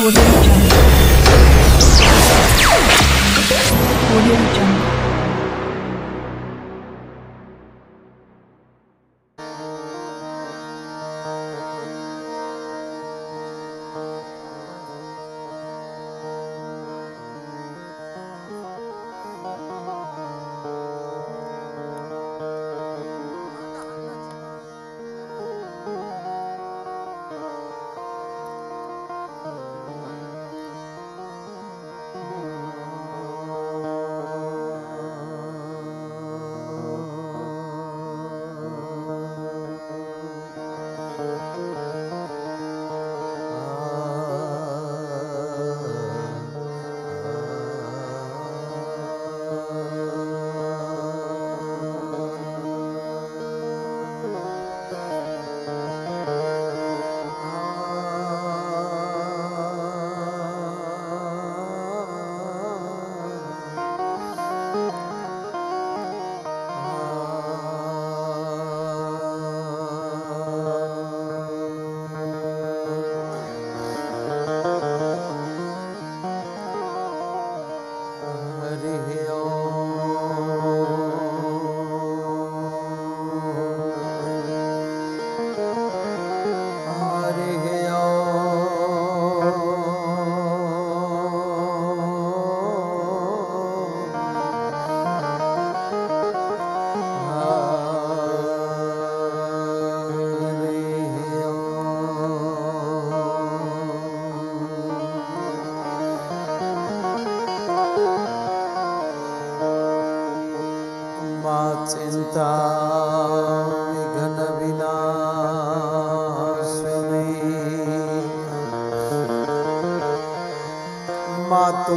Audio Jungle. Audio Jungle. चिंता विघ्न विनाशिनी मातु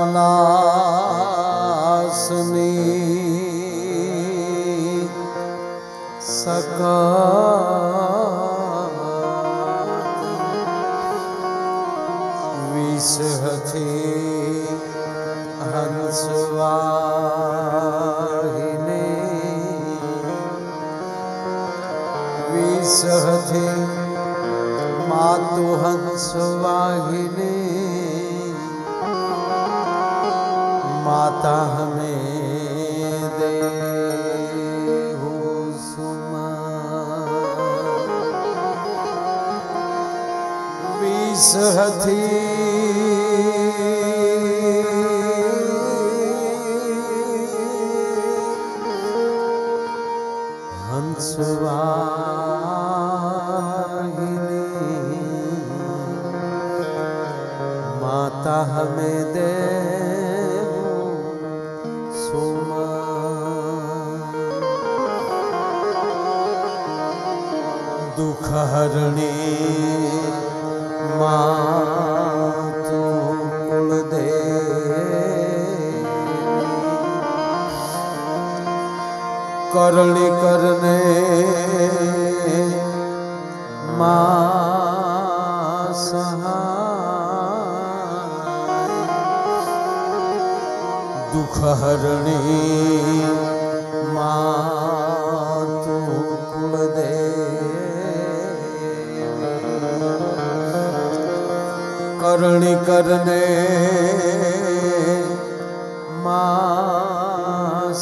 कमलासनी सकल विषहति हंसवाहिनी विषहति मातु हंसवाहिनी माता हमें दे विषहति हंसवाहिनी माता हमें दे सुमा दुख हरणी मातु कुलदेवी करणी करने मां सहाय दुख हरणी मातु कुलदेवी करणी करने मां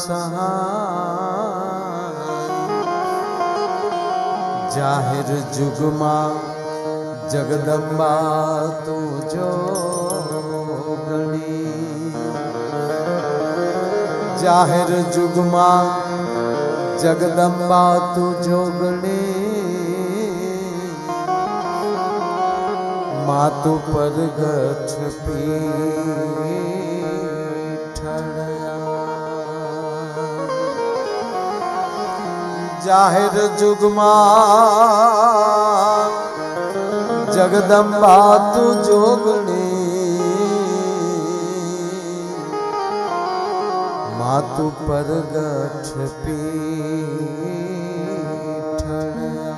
सहाय जाहिर जुगमा जगदम्बा तू जोगणी जाहिर जुगमा जगदम्बा तू जोगणी मातु परगट पीठड़या जाहिर जुगमा जगदम्बा तू जोगणी मातु परगट पीठड़या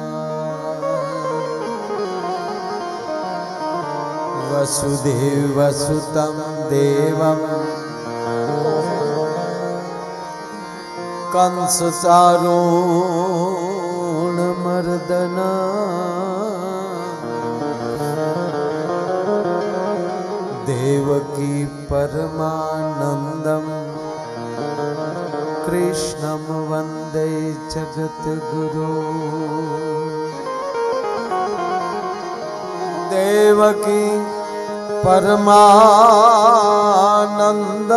वसुदेव सुतं देवं कंस चारूण मर्दना देवकी परमानंदम कृष्णं वंदे जगद्गुरु देवकी परमानंद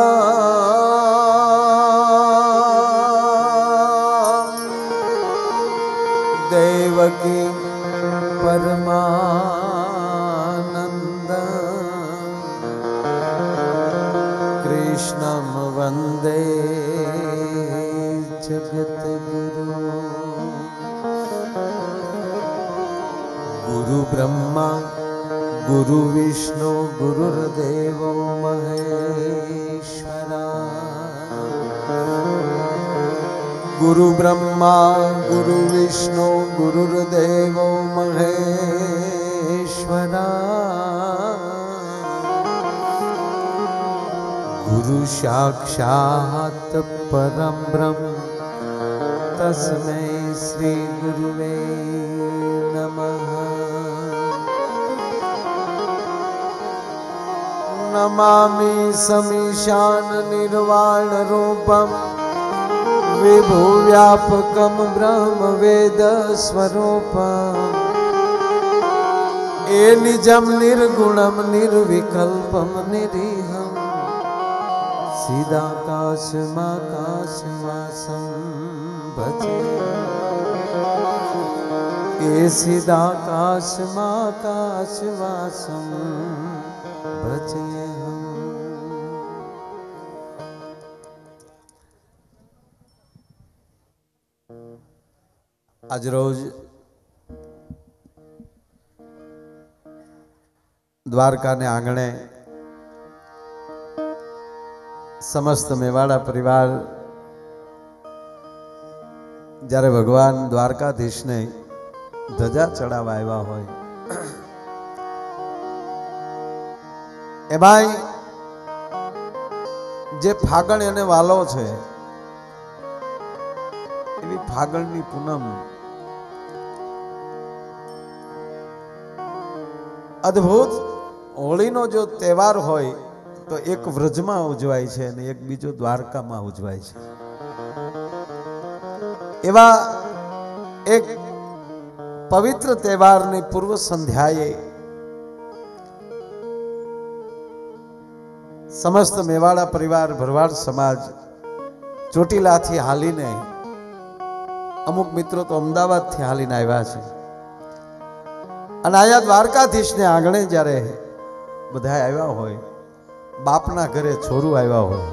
देवकी परमानंद कृष्णं वंदे जगद्गुरु गुरु ब्रह्मा गुरु विष्णु गुरुर्देवो महेश्वरा गुरु ब्रह्मा गुरु विष्णु गुरुर्देवो महेश्वरा गुरु साक्षात् परं ब्रह्म तस्मै श्री गुरुवे नमः नमामि समीशान निर्वाण रूपम विभुव्यापकं ब्रह्म वेद स्वरूपम ए निजम निर्गुणम निर्विकल्पम निरीहम सीधाकाशमाकाशवासं भजे ए सीधाकाशमाकाशवासं भजे आज रोज द्वारका ने आंगणे समस्त मेवाड़ा परिवार જ્યારે ભગવાન દ્વારકાધીશને ધજા ચડાવવા આવ્યા હોય એમાં જે ફાગણ એને વાલો છે એવી ફાગણની પૂનમ અદ્ભુત હોળીનો જો તહેવાર હોય તો એક વ્રજમાં ઉજવાય છે અને એક બીજો દ્વારકામાં ઉજવાય છે એવા એક પવિત્ર તહેવારની પૂર્વ સંધ્યાએ સમસ્ત મેવાડા પરિવાર ભરવાડ સમાજ ચોટીલાથી હાલીને અમુક મિત્રો તો અમદાવાદથી હાલીને આવ્યા છે અને આયા દ્વારકાધીશને આંગણે જ્યારે બધા આવ્યા હોય બાપના ઘરે છોરું આવ્યા હોય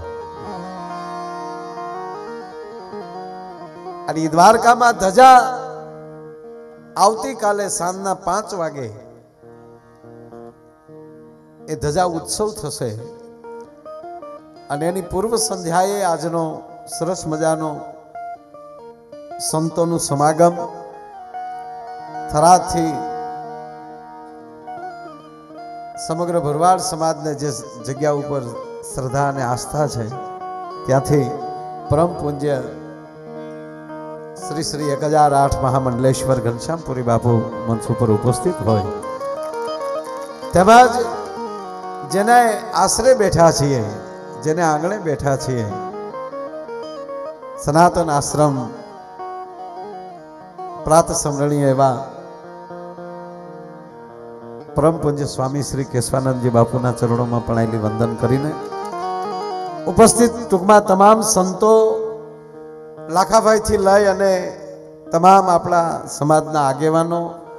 અને દ્વારકામાં ધજા આવતીકાલે સાંજના 5 વાગે એ ધજા ઉત્સવ થશે અને એની પૂર્વ સંધ્યાએ આજનો સરસ મજાનો સંતોનું સમાગમ થરાદથી સમગ્ર ભરવાડ સમાજને જે જગ્યા ઉપર શ્રદ્ધા અને આસ્થા છે ત્યાંથી પરમ પૂજ્ય શ્રી શ્રી 1008 મહામંડલેશ્વર ઘનશ્યામપુરી બાપુ મંચ ઉપર ઉપસ્થિત હોય તેમજ જેને આશરે બેઠા છીએ જેને આંગણે બેઠા છીએ સનાતન આશ્રમ પ્રાત સમરણીય એવા પરમ પૂજ્ય સ્વામી શ્રી કેશવાનંદજી બાપુના ચરણોમાં પણાયેલી વંદન કરીને ઉપસ્થિત ટૂંકમાં તમામ સંતો લાખાભાઈથી લઈ અને તમામ આપણા સમાજના આગેવાનો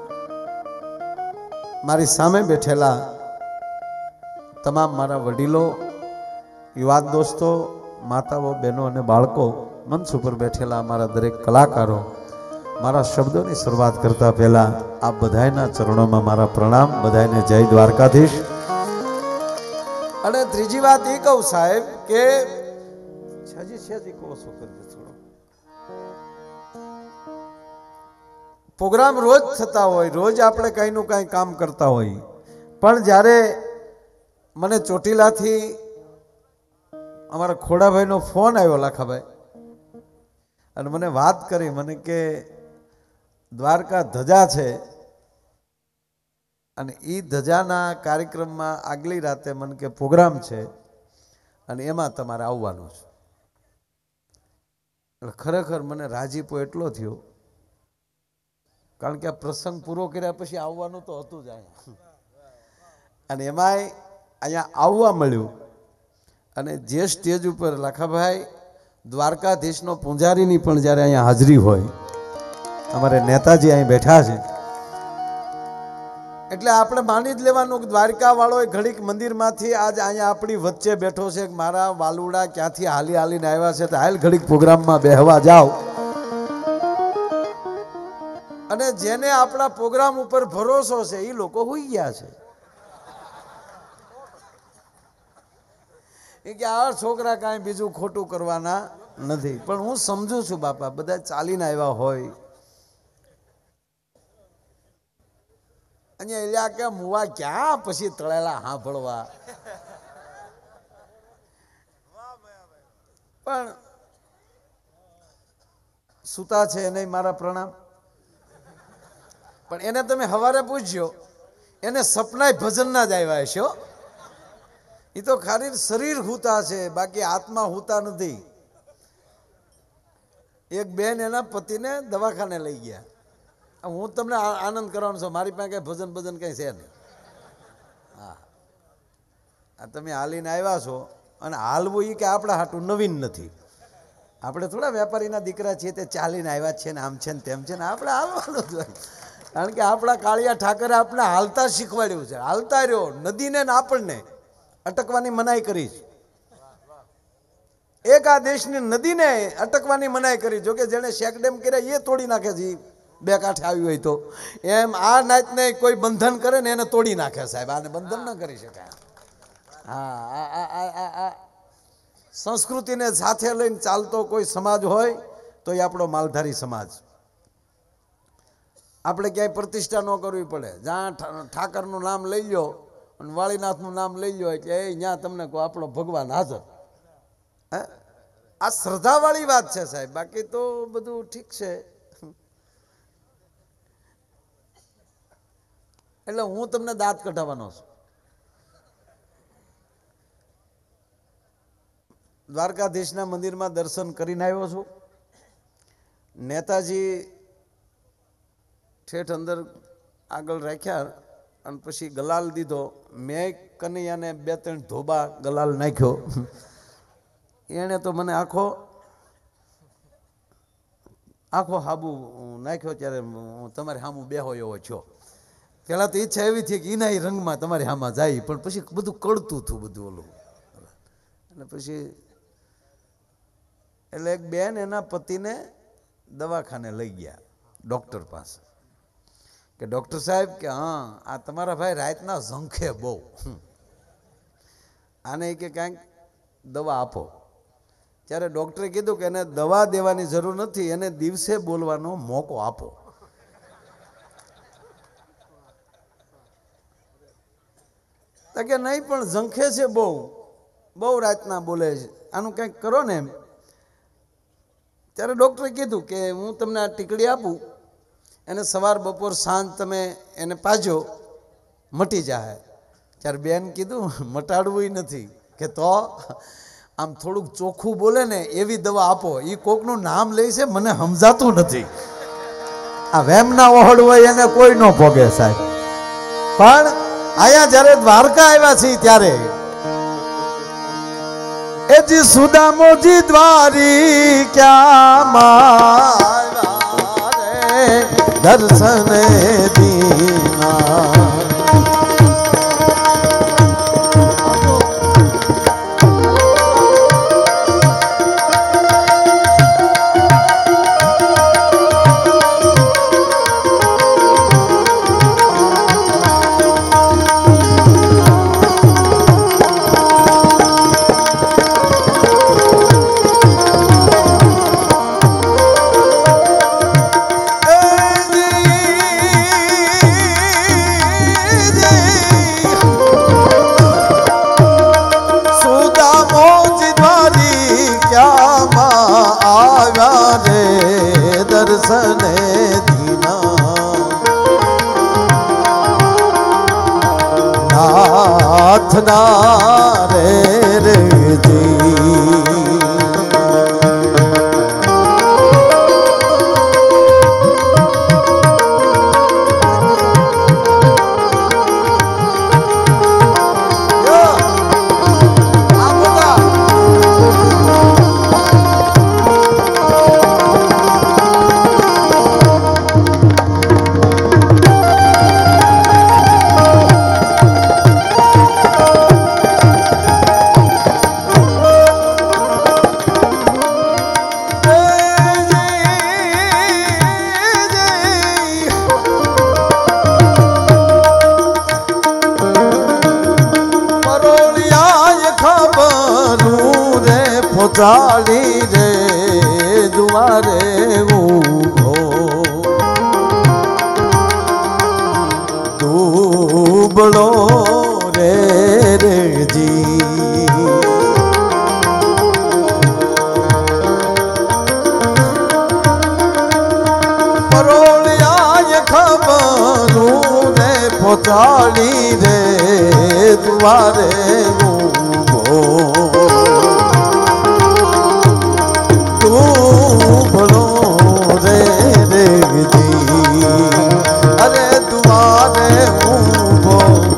મારી સામે બેઠેલા તમામ મારા વડીલો યુવાન દોસ્તો માતાઓ બહેનો અને બાળકો મંચ ઉપર બેઠેલા અમારા દરેક કલાકારો મારા શબ્દોની શરૂઆત કરતા પહેલા આપ બધાયના ચરણોમાં મારા પ્રણામ બધાયને જય દ્વારકાધીશ અને ત્રીજી વાત એ કહું સાહેબ કે પ્રોગ્રામ રોજ થતા હોય રોજ આપણે કઈ નું કઈ કામ કરતા હોય પણ જ્યારે મને ચોટીલાથી અમારા ખોડાભાઈનો ફોન આવ્યો લાખાભાઈ અને મને વાત કરી મને કે દ્વારકા ધજા છે અને એ ધજાના કાર્યક્રમમાં આગલી રાતે મને કે પ્રોગ્રામ છે અને એમાં તમારે આવવાનું છે. એટલે ખરેખર મને રાજીપો એટલો થયો, કારણ કે આ પ્રસંગ પૂરો કર્યા પછી આવવાનું તો હતું જ અહીંયા, અને એમાંય અહીંયા આવવા મળ્યું. અને જે સ્ટેજ ઉપર લાખાભાઈ દ્વારકાધીશનો પૂંજારીની પણ જ્યારે અહીંયા હાજરી હોય, અમારે નેતાજી અહીં બેઠા છે, એટલે આપણે માની જ લેવાનું કે દ્વારકા વાળો ઘડીક મંદિરમાંથી આજ અહીંયા આપણી વચ્ચે બેઠો છે. મારા વાલુડા ક્યાંથી હાલી હાલીને આવ્યા છે, તો હાલ ઘડીક પ્રોગ્રામમાં બેહવા જાઓ. અને જેને આપણા પ્રોગ્રામ ઉપર ભરોસો છે એ લોકો હોઈ ગયા છે. એ કે આ છોકરા કાંઈ બીજું ખોટું કરવાના નથી. પણ હું સમજુ છું બાપા, બધા ચાલીને આવ્યા હોય અહીંયા એલા કે મુવા ક્યાં પછી તળેલા સાંભળવા. પણ સુતા છે એને મારા પ્રણામ. પણ એને તમે સવારે પૂછ્યો, એને સપનાય ભજનના જ આવ્યા હશો. એ તો ખાલી શરીર હુતા છે, બાકી આત્મા હુતા નથી. એક બેન એના પતિને દવાખાને લઈ ગયા. હું તમને આનંદ કરવાનો છું, મારી પાસે કઈ ભજન ભજન કઈ છે નહીં. હા, આ તમે હાલીને આવ્યા છો, અને હાલવું એ કે આપણા હાટું નવીન નથી. આપણે થોડા વેપારીના દીકરા છીએ તે ચાલીને આવ્યા છે ને આમ છે ને તેમ છે ને, આપણે હાલવાનું જ હોય. કારણ કે આપણા કાળિયા ઠાકરે આપણે હાલતા શીખવાડ્યું છે. હાલતા રહ્યો. નદીને ને આપણને અટકવાની મનાઈ કરી છે. એક આ દેશની નદીને અટકવાની મનાઈ કરી. જોકે જેને શેક ડેમ કર્યા એ તોડી નાખે છે, બે કાંઠે આવ્યું હોય તો. એમ આ નાતને કોઈ બંધન કરે ને એને તોડી નાખે સાહેબ. આને બંધન ન કરી શકાય. હા, સંસ્કૃતિને સાથે લઈને ચાલતો કોઈ સમાજ હોય તો એ આપણો માલધારી સમાજ. આપણે ક્યાંય પ્રતિષ્ઠા ન કરવી પડે. જ્યાં ઠાકરનું નામ લઈ લો અને વાળીનાથનું નામ લઈ લો એટલે એ ત્યાં તમને કહો આપણો ભગવાન હાજર. હે, આ શ્રદ્ધાવાળી વાત છે સાહેબ. બાકી તો બધું ઠીક છે. એટલે હું તમને દાંત કઢાવવાનો છું. દ્વારકાધીશના મંદિરમાં દર્શન કરીને આવ્યો છું. નેતાજી ઠેઠ અંદર આગળ રાખ્યા અને પછી ગલાલ દીધો. મેં કનૈયાને 2-3 ધોબા ગલાલ નાખ્યો. એણે તો મને આખો હાબુ નાખ્યો. ત્યારે તમારે હામું બેહો એવો છો. પહેલાં તો ઈચ્છા એવી થઈ કે એના રંગમાં તમારે હામાં જાય, પણ પછી બધું કળતું હતું બધું ઓલું. અને પછી એટલે એક બેન એના પતિને દવાખાને લઈ ગયા ડૉક્ટર પાસે. કે ડૉક્ટર સાહેબ કે હા, આ તમારા ભાઈ રાતના ઝંખે બહુ, આને કે કાંઈક દવા આપો. ત્યારે ડૉક્ટરે કીધું કે એને દવા દેવાની જરૂર નથી, એને દિવસે બોલવાનો મોકો આપો. તો કે નહીં પણ ઝંખે છે બહુ રાતના બોલે છે, આનું કંઈક કરો ને એમ. ત્યારે ડૉક્ટરે કીધું કે હું તમને આ ટીકડી આપું, એને સવાર બપોર સાંજ તમે એને પાજો, મટી જાય. ત્યારે બેન કીધું મટાડવું નથી. કે તો આમ થોડુંક ચોખ્ખું બોલે ને એવી દવા આપો. એ કોકનું નામ લે છે, મને સમજાતું નથી. આ વેમના ઓહડ હોય એને કોઈ ન ભોગે સાહેબ. પણ આયા જ્યારે દ્વારકા આવ્યા છે ત્યારે એજી સુદામોજી દ્વારી ક્યાં દર્શન દીના. નાથના રે રેજી ચાલી રે દુવારે ઊભો દુબળો રે રેજી પરોળિયા ખબરું રે પહોંચાડી રે દુવારે ઊભો ભલો રે રેજી અરે દુવારે ઊભો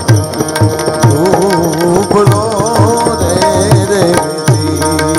ભલો રે રેજી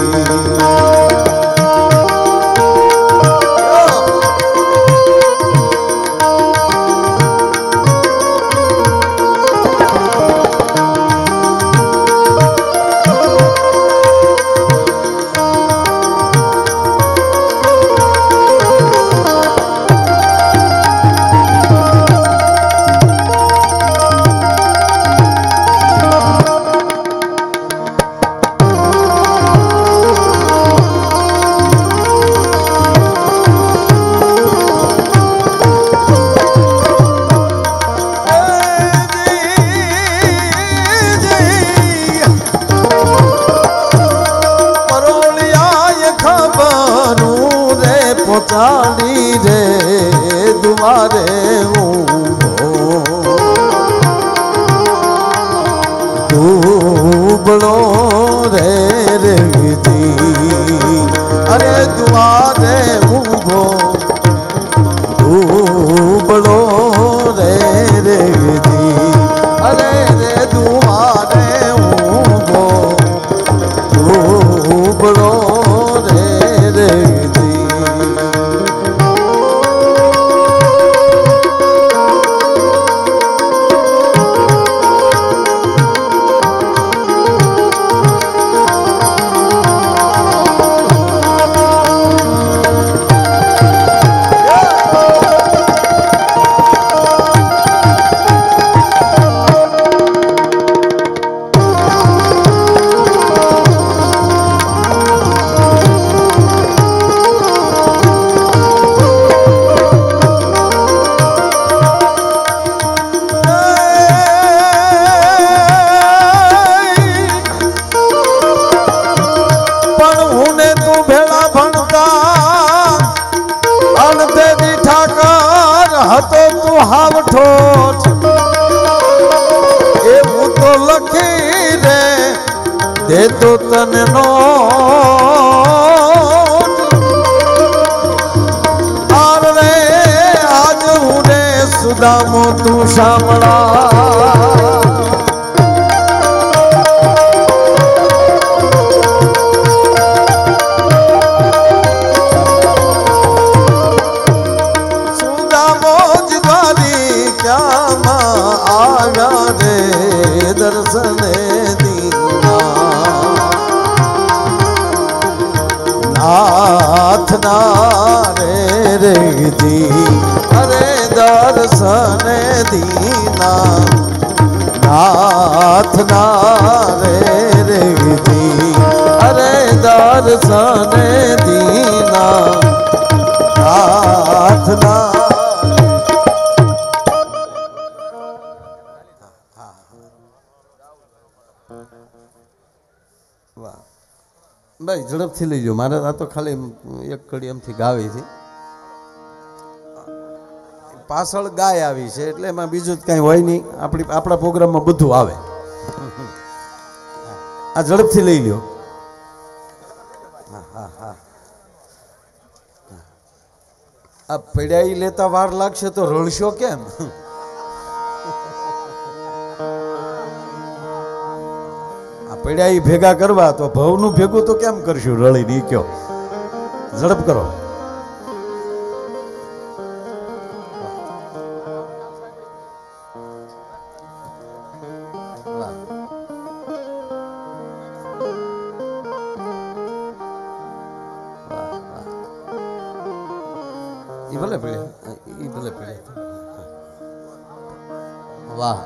પહોંચાડી રે દુવારે ઊભો દુબળો રે રેજી અરે દુવારે ઊભો દુબળો રે રેજી અરે રે દુવારે ઊભો દુબળો રે રેજી હતો તું હાવઠો એવું તો લખી રે દે તો તને નો આર રે આજ હું રે સુદામો તું સાંભળા આવ્યા રે દર્શને દીના નાથના રે રેજી અરે દર્શને દીના નાથના રે રેજી અરે દર્શને દીના નાથના વાહ ભાઈ ઝડપથી લઈ જાઓ મારે આ તો ખાલી એક કડી એમથી ગાવી છે પાછળ ગાય આવી છે એટલે એમાં બીજું જ કાંઈ હોય નહીં આપણા પ્રોગ્રામમાં બધું આવે આ ઝડપથી લઈ લ્યો. આ પડાઈ લેતા વાર લાગશે તો રળશો કેમ? આ પડાઈ ભેગા કરવા તો ભવનું ભેગું તો કેમ કરશું? રળી ની કયો, ઝડપ કરો. ઈ ભલે પડ્યા. વાહ,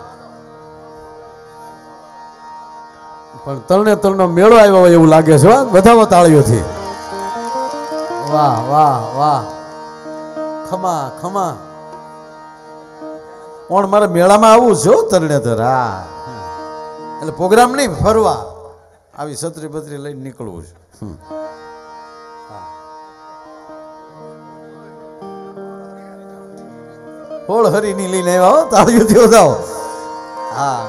પણ તરને તરનો મેળો આવ્યો હોય એવું લાગે છે. વધાવો તાળીઓથી. વાહ વાહ વાહ, ખમા ખમા. કોણ મારે મેળામાં આવું છે તરણે તર. હા, એટલે પ્રોગ્રામ નહીં, ફરવા આવી છત્રી બત્રી લઈને નીકળવું છે. હોળ હરીની લઈને આવ્યા હો, તાળીઓથી વધાવો. હા,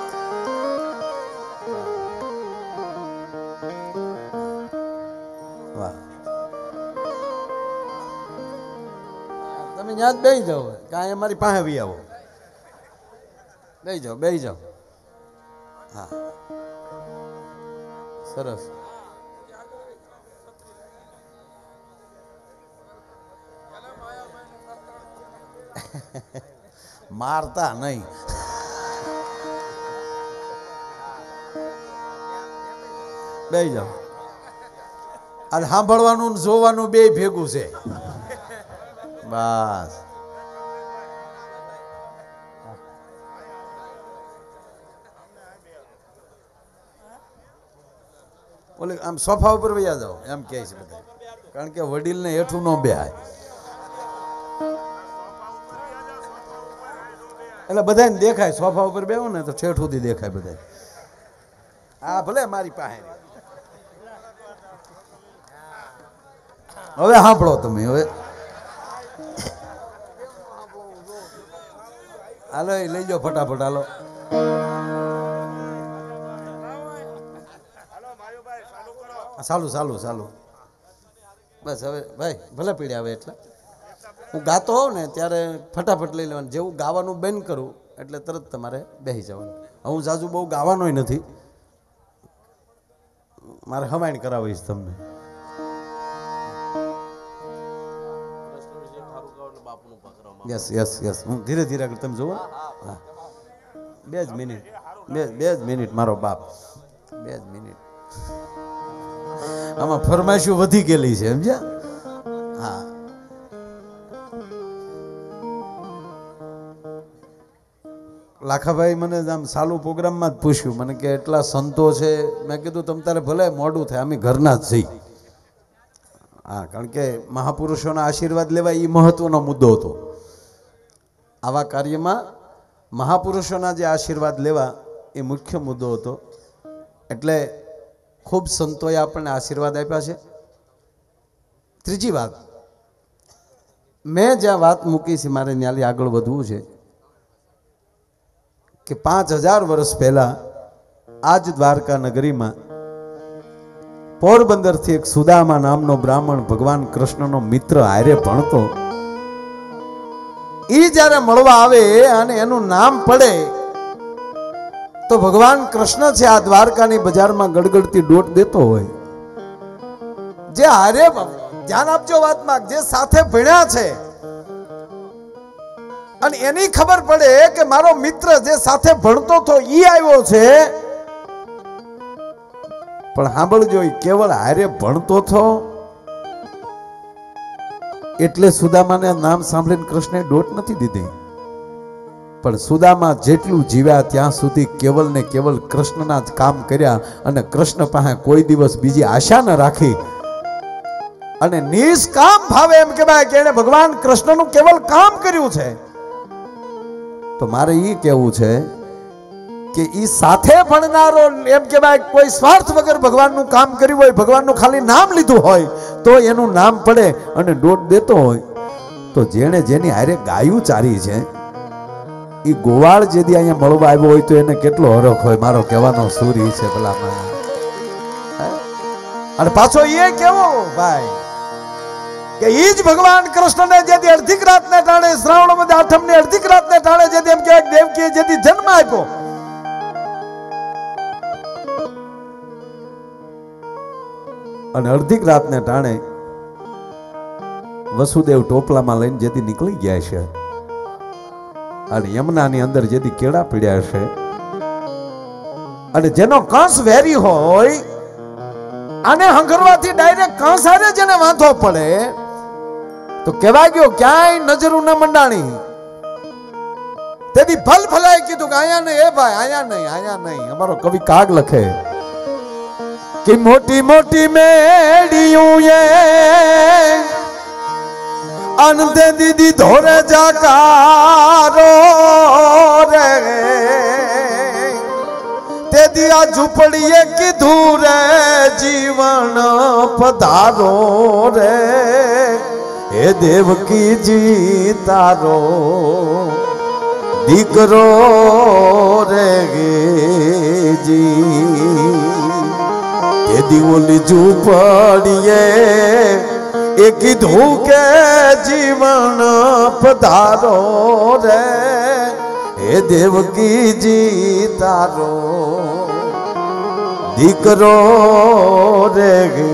વાહ. તમે ત્યાં જ બેસી જાઓ, કાંઈ અમારી પાસે આવી આવો. બેસી જાઓ, બેસી જાઓ. હા, સરસ. મારતા નહીં. બેસી જાઓ. આ સાંભળવાનું ને જોવાનું બે ભેગું છે. બસ. ઓલે આમ સોફા ઉપર વયા જાઓ એમ કહે છે બધા, કારણ કે વડીલને હેઠું ન બેહાય. એટલે બધાને દેખાય. સોફા ઉપર બેહો ને તો ઠેઠ સુધી દેખાય બધા. હા, ભલે મારી પાસે. હવે સાંભળો તમે. હવે હાલો, એ લઈ જાઓ ફટાફટ. હાલો, ચાલુ ચાલુ ચાલુ. બસ હવે ભાઈ ભલે પીડ્યા. હવે એટલે હું ગાતો હોઉં ને ત્યારે ફટાફટ લઈ લેવાનું. જેવું ગાવાનું બંધ કરું એટલે તરત તમારે બેસી જવાનું. હું જાજુ બહુ ગાવાનોય નથી, મારે હમાયણ કરાવીશ તમને. Yes yes yes. હું ધીરે ધીરે આગળ, તમે જુઓ. હા, 2 જ મિનિટ, 2 જ મિનિટ મારો બાપ, 2 જ મિનિટ. આમાં ફરમાઈશો વધી ગયેલી છે, સમજ્યા? હા, લાખાભાઈ મને આમ ચાલુ પ્રોગ્રામમાં જ પૂછ્યું, મને કે એટલા સંતો છે. મેં કીધું તમ તારે ભલે મોડું થાય, અમે ઘરના જ છીએ. હા, કારણ કે મહાપુરુષોના આશીર્વાદ લેવા એ મહત્વનો મુદ્દો હતો. આવા કાર્યમાં મહાપુરુષોના જે આશીર્વાદ લેવા એ મુખ્ય મુદ્દો હતો. એટલે ખૂબ સંતોએ આપણને આશીર્વાદ આપ્યા છે. ત્રીજી વાત, મેં જ્યાં વાત મૂકી છે મારે ત્યાંથી આગળ વધવું છે કે 5000 વર્ષ પહેલા આ જ દ્વારકા નગરીમાં પોરબંદરથી એક સુદામા નામનો બ્રાહ્મણ ભગવાન કૃષ્ણનો મિત્ર હારે ભણતો. એ જ્યારે મળવા આવે અને એનું નામ પડે તો ભગવાન કૃષ્ણ છે આ દ્વારકાની બજારમાં ગડગડતી દોટ દેતો હોય. જે હારે, ધ્યાન આપજો વાતમાં, જે સાથે ભણ્યા છે અને એની ખબર પડે કે મારો મિત્ર જે સાથે ભણતો હતો ઈ આવ્યો છે, પણ સાંભળજો, કેવળ હારે ભણતો હતો એટલે સુદામાને નામ સાંભળીને કૃષ્ણે દોટ નથી દીધી. પણ સુદામા જેટલું જીવ્યા ત્યાં સુધી કેવલ ને કેવલ કૃષ્ણના જ કામ કર્યા અને કૃષ્ણ પાસે કોઈ દિવસ બીજી આશા ન રાખી અને નિષ્કામ ભાવે એમ કહેવાય કે એને ભગવાન કૃષ્ણનું કેવલ કામ કર્યું છે. તો મારે એ કહેવું છે કે ઈ સાથે ભણનારો એમ કહેવાય કોઈ સ્વાર્થ વગર ભગવાનનું કામ કર્યું હોય, ભગવાનનું ખાલી નામ લીધું હોય તો એનું નામ પડે અને દોટ દેતો હોય તો જેણે જેની હારે ગાયું ચારી છે એ ગોવાળ જેદી અહીંયા મળવા આવ્યો હોય તો એને કેટલો હરખ હોય. મારો કહેવાનો સૂર ઈ છે ભલામાં. અને પાછો એ કેવો ભાઈ કે ઈ જ ભગવાન કૃષ્ણને જેથી અડધી રાતને ટાણે શ્રાવણ મધ્ય આઠમને અડધી રાતને ટાણે જેથી એમ કે દેવકીએ જેથી જન્મ આપ્યો અને અડધી રાતને ટાણે વસુદેવ ટોપલામાં લઈને જેથી નીકળી ગયા છે અને યમુનાની અંદર જેથી કેળા પીડ્યા છે અને જેનો કંસ વેરી હોય આને હંગરવાથી ડાયરેક્ટ કંસ આરે જેને વાંધો પડે તો કહેવાય ગયો ક્યાંય નજરું ન મંડાણી તેથી ફલ ફલાય કીધું કે આયા નહીં, એ ભાઈ આયા નહીં. અમારો કવિ કાગ લખે કે મોટી મોટી મેડિયું એ અંતે દીદી ધોરે જાકારો રે તેથી આ ઝૂંપડીએ કીધું રે જીવન પધારો રે હે દેવકીજી તારો દીકરો રે જી એ દીવોલી ઝૂંપડીએ એ કીધું કે જીવન પધારો રે હે દેવકીજી તારો દીકરો રે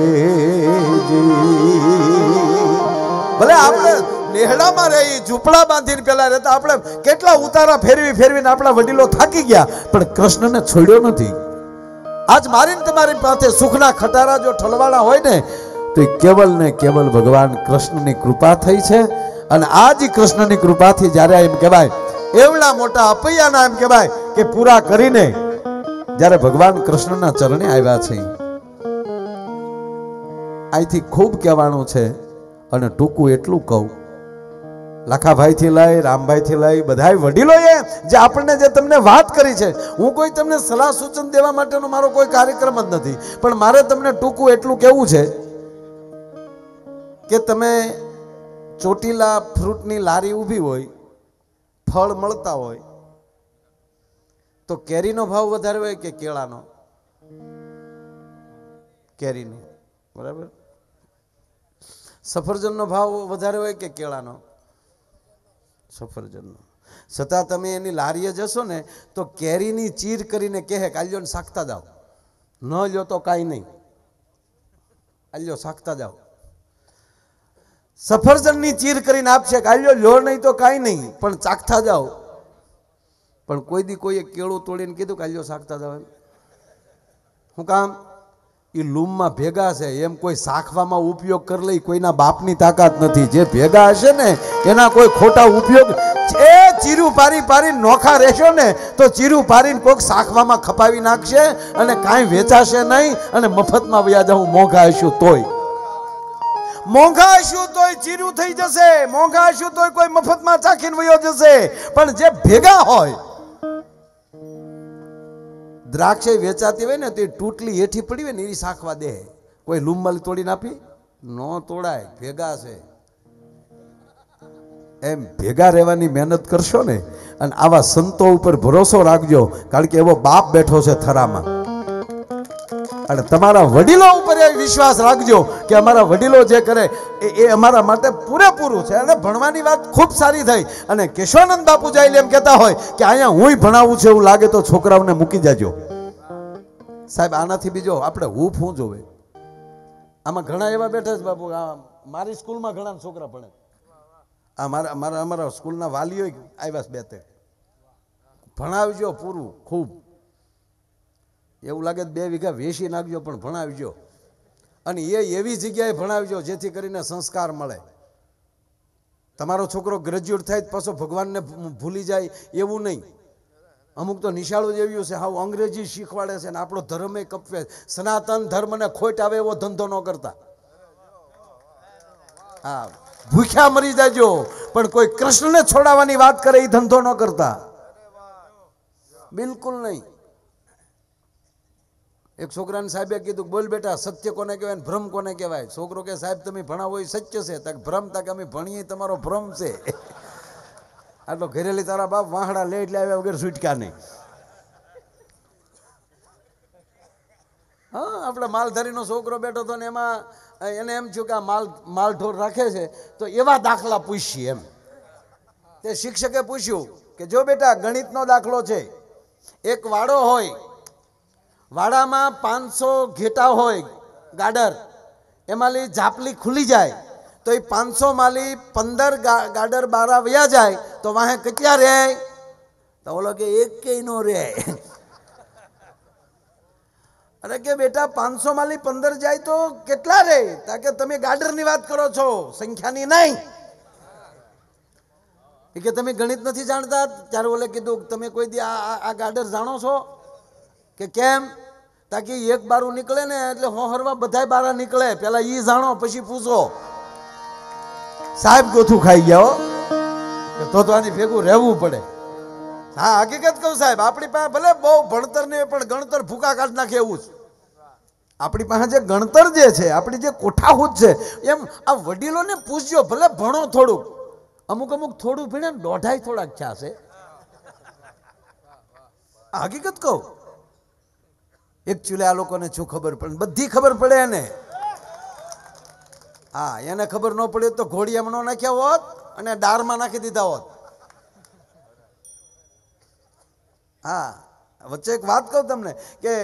ભલે આપણે નેહડામાં રહી ઝૂંપડા બાંધીને પેલા રહેતા આપણે કેટલા ઉતારા ફેરવીને આપણા વડીલો થાકી ગયા પણ કૃષ્ણને છોડ્યો નથી. આજ મારીને તમારી પાસે સુખના ખટારા જો ઠલવાના હોય ને તો એ કેવલ ને કેવલ ભગવાન કૃષ્ણની કૃપા થઈ છે અને આ જ કૃષ્ણની કૃપાથી જ્યારે એમ કહેવાય એવડા મોટા અપૈયાના એમ કહેવાય કે પૂરા કરીને જ્યારે ભગવાન કૃષ્ણના ચરણે આવ્યા છે. અહીંથી ખૂબ કહેવાનું છે અને ટૂંકું એટલું કહું લાખાભાઈ થી લઈ રામભાઈ થી લઈ બધા વડીલોએ જે આપણને જે તમને વાત કરી છે, હું કોઈ તમને સલાહ સૂચન દેવા માટેનો મારો કોઈ કાર્યક્રમ જ નથી પણ મારે તમને ટૂંકું એટલું કહેવું છે કે તમે ચોટીલા ફ્રૂટની લારી ઊભી હોય, ફળ મળતા હોય તો કેરીનો ભાવ વધારે હોય કે કેળાનો? કેરીનો. બરાબર. સફરજનનો ભાવ વધારે હોય કે કેળાનો? સફરજનનો. છતાં તમે એની લારીએ જશો ને તો કેરીની ચીર કરીને કહે કે આલ્યો ને શાકતા જાઓ, ન લ્યો તો કાંઈ નહીં, આલ્યો શાકતા જાઓ. સફરજનની ચીર કરીને આપશે કે આલ્યો લ્યો નહીં તો કાંઈ નહીં પણ ચાખતા જાઓ. પણ કોઈ દી કોઈએ કેળું તોડીને કીધું કે આલ્યો શાકતા જાઓ એમ? શું કામ? એ લૂમમાં ભેગા છે એમ કોઈ શાખવામાં ઉપયોગ કરી લઈ કોઈના બાપની તાકાત નથી. જે ભેગા હશે ને એના કોઈ ખોટા ઉપયોગ એ ચીરું પારી નોખા રહેશો ને તો ચીરું પારીને કોઈક શાખવામાં ખપાવી નાખશે અને કાંઈ વેચાશે નહીં અને મફતમાં વ્યાજ હું મોંઘા હશું તોય ચીરું થઈ જશે, મોંઘા હશું તોય કોઈ મફતમાં ચાખીને વયો જશે. પણ જે ભેગા હોય દ્રાક્ષ વેચાતી હોય ને તો એ તૂટલી હેઠી પડી હોય ને એ શાખવા દે. કોઈ લૂમમાલી તોડીને આપી નો તોડાય, ભેગા છે એમ. ભેગા રહેવાની મહેનત કરશો ને અને આવા સંતો ઉપર ભરોસો રાખજો કારણ કે એવો બાપ બેઠો છે થરામાં અને તમારા વડીલો ઉપર એ વિશ્વાસ રાખજો કે અમારા વડીલો જે કરે એ અમારા માટે પૂરેપૂરું છે. અને ભણવાની વાત ખૂબ સારી થઈ અને કેશવાનંદ બાપુ જાય એમ કહેતા હોય કે અહીંયા હું ભણાવું છું એવું લાગે તો છોકરાઓને મૂકી જાજો. સાહેબ આનાથી બીજો આપણે હૂફ હું જોવે. આમાં ઘણા એવા બેઠા છે બાપુ, મારી સ્કૂલમાં ઘણા છોકરા ભણે, અમારા સ્કૂલના વાલીઓ આવ્યા બે તે ભણાવજો પૂરું ખૂબ. એવું લાગે 2 વીઘા વેચી નાખજો પણ ભણાવજો અને એવી જગ્યાએ ભણાવજો જેથી કરીને સંસ્કાર મળે. તમારો છોકરો ગ્રેજ્યુએટ થાય પાછો ભગવાનને ભૂલી જાય એવું નહીં. અમુક તો નિશાળું જ એવું છે હાવ અંગ્રેજી શીખવાડે છે ને આપણો ધર્મ એ કપવે. સનાતન ધર્મને ખોટ આવે એવો ધંધો ન કરતા. હા, ભૂખ્યા મરી જાજો પણ કોઈ કૃષ્ણને છોડાવવાની વાત કરે એ ધંધો ન કરતા, બિલકુલ નહીં. એક છોકરાને સાહેબે કીધું બોલ બેટા સત્ય કોને કહેવાય ને ભ્રમ કોને કહેવાય? છોકરો કે સાહેબ તમે ભણાવો એ સત્ય છે, તક ભ્રમ તક અમે ભણીએ તમારો ભ્રમ છે. આટલો ઘરેલી તારા બાપ વાહડા લે એટલે આવ્યા વગર છૂટકા નહીં. હા, આપણે માલધારીનો છોકરો બેઠો હતો ને એમાં એને એમ થયું કે આ માલ ઢોર રાખે છે તો એવા દાખલા પૂછીએ એમ. તે શિક્ષકે પૂછ્યું કે જો બેટા ગણિતનો દાખલો છે, એક વાડો હોય, વાડામાં 500 ઘેટા હોય ગાડર, એમાંની ઝાપલી ખુલી જાય તો એ 500 માલી 15 ગાડર બારા વયા જાય તો વાહે કેટલા રહે? તો ઓલો કે એક કે નો રહે. અરે કે બેટા 500 માલી 15 જાય તો કેટલા રહે? કે તમે ગાડરની વાત કરો છો, સંખ્યાની નહીં. કે તમે ગણિત નથી જાણતા? ત્યારે ઓલે કીધું તમે કોઈ દી આ ગાડર જાણો છો? કે કેમ? તાકી એક બારું નીકળે ને એટલે હોહરવા બધાય બારા નીકળે, પેલા ઈ જાણો પછી પૂછો. સાહેબ ગોથું ખાઈ ગયા તો આની ભેગું રહેવું પડે. હા, હકીકત કહું સાહેબ, આપણી પાસે ભલે બહુ ભણતર ને પણ ગણતર ભૂકા કાઢ નાખે એવું જ. આપણી પાસે જે ગણતર જે છે, આપણી જે કોઠાહૂત છે, એમ આ વડીલોને પૂછજો, ભલે ભણો થોડુંક, અમુક થોડું ભણે ને દોઢાઈ થોડાક થયા છે. આ હકીકત કહું. એકચ્યુઅલી આ લોકોને શું ખબર પડે? બધી ખબર પડે એને. હા, એને ખબર ન પડે તો ઘોડિયામાં ન નાખ્યા હોત અને ડારમાં નાખી દીધા હોત. હા, વચ્ચે એક વાત કહું તમને કે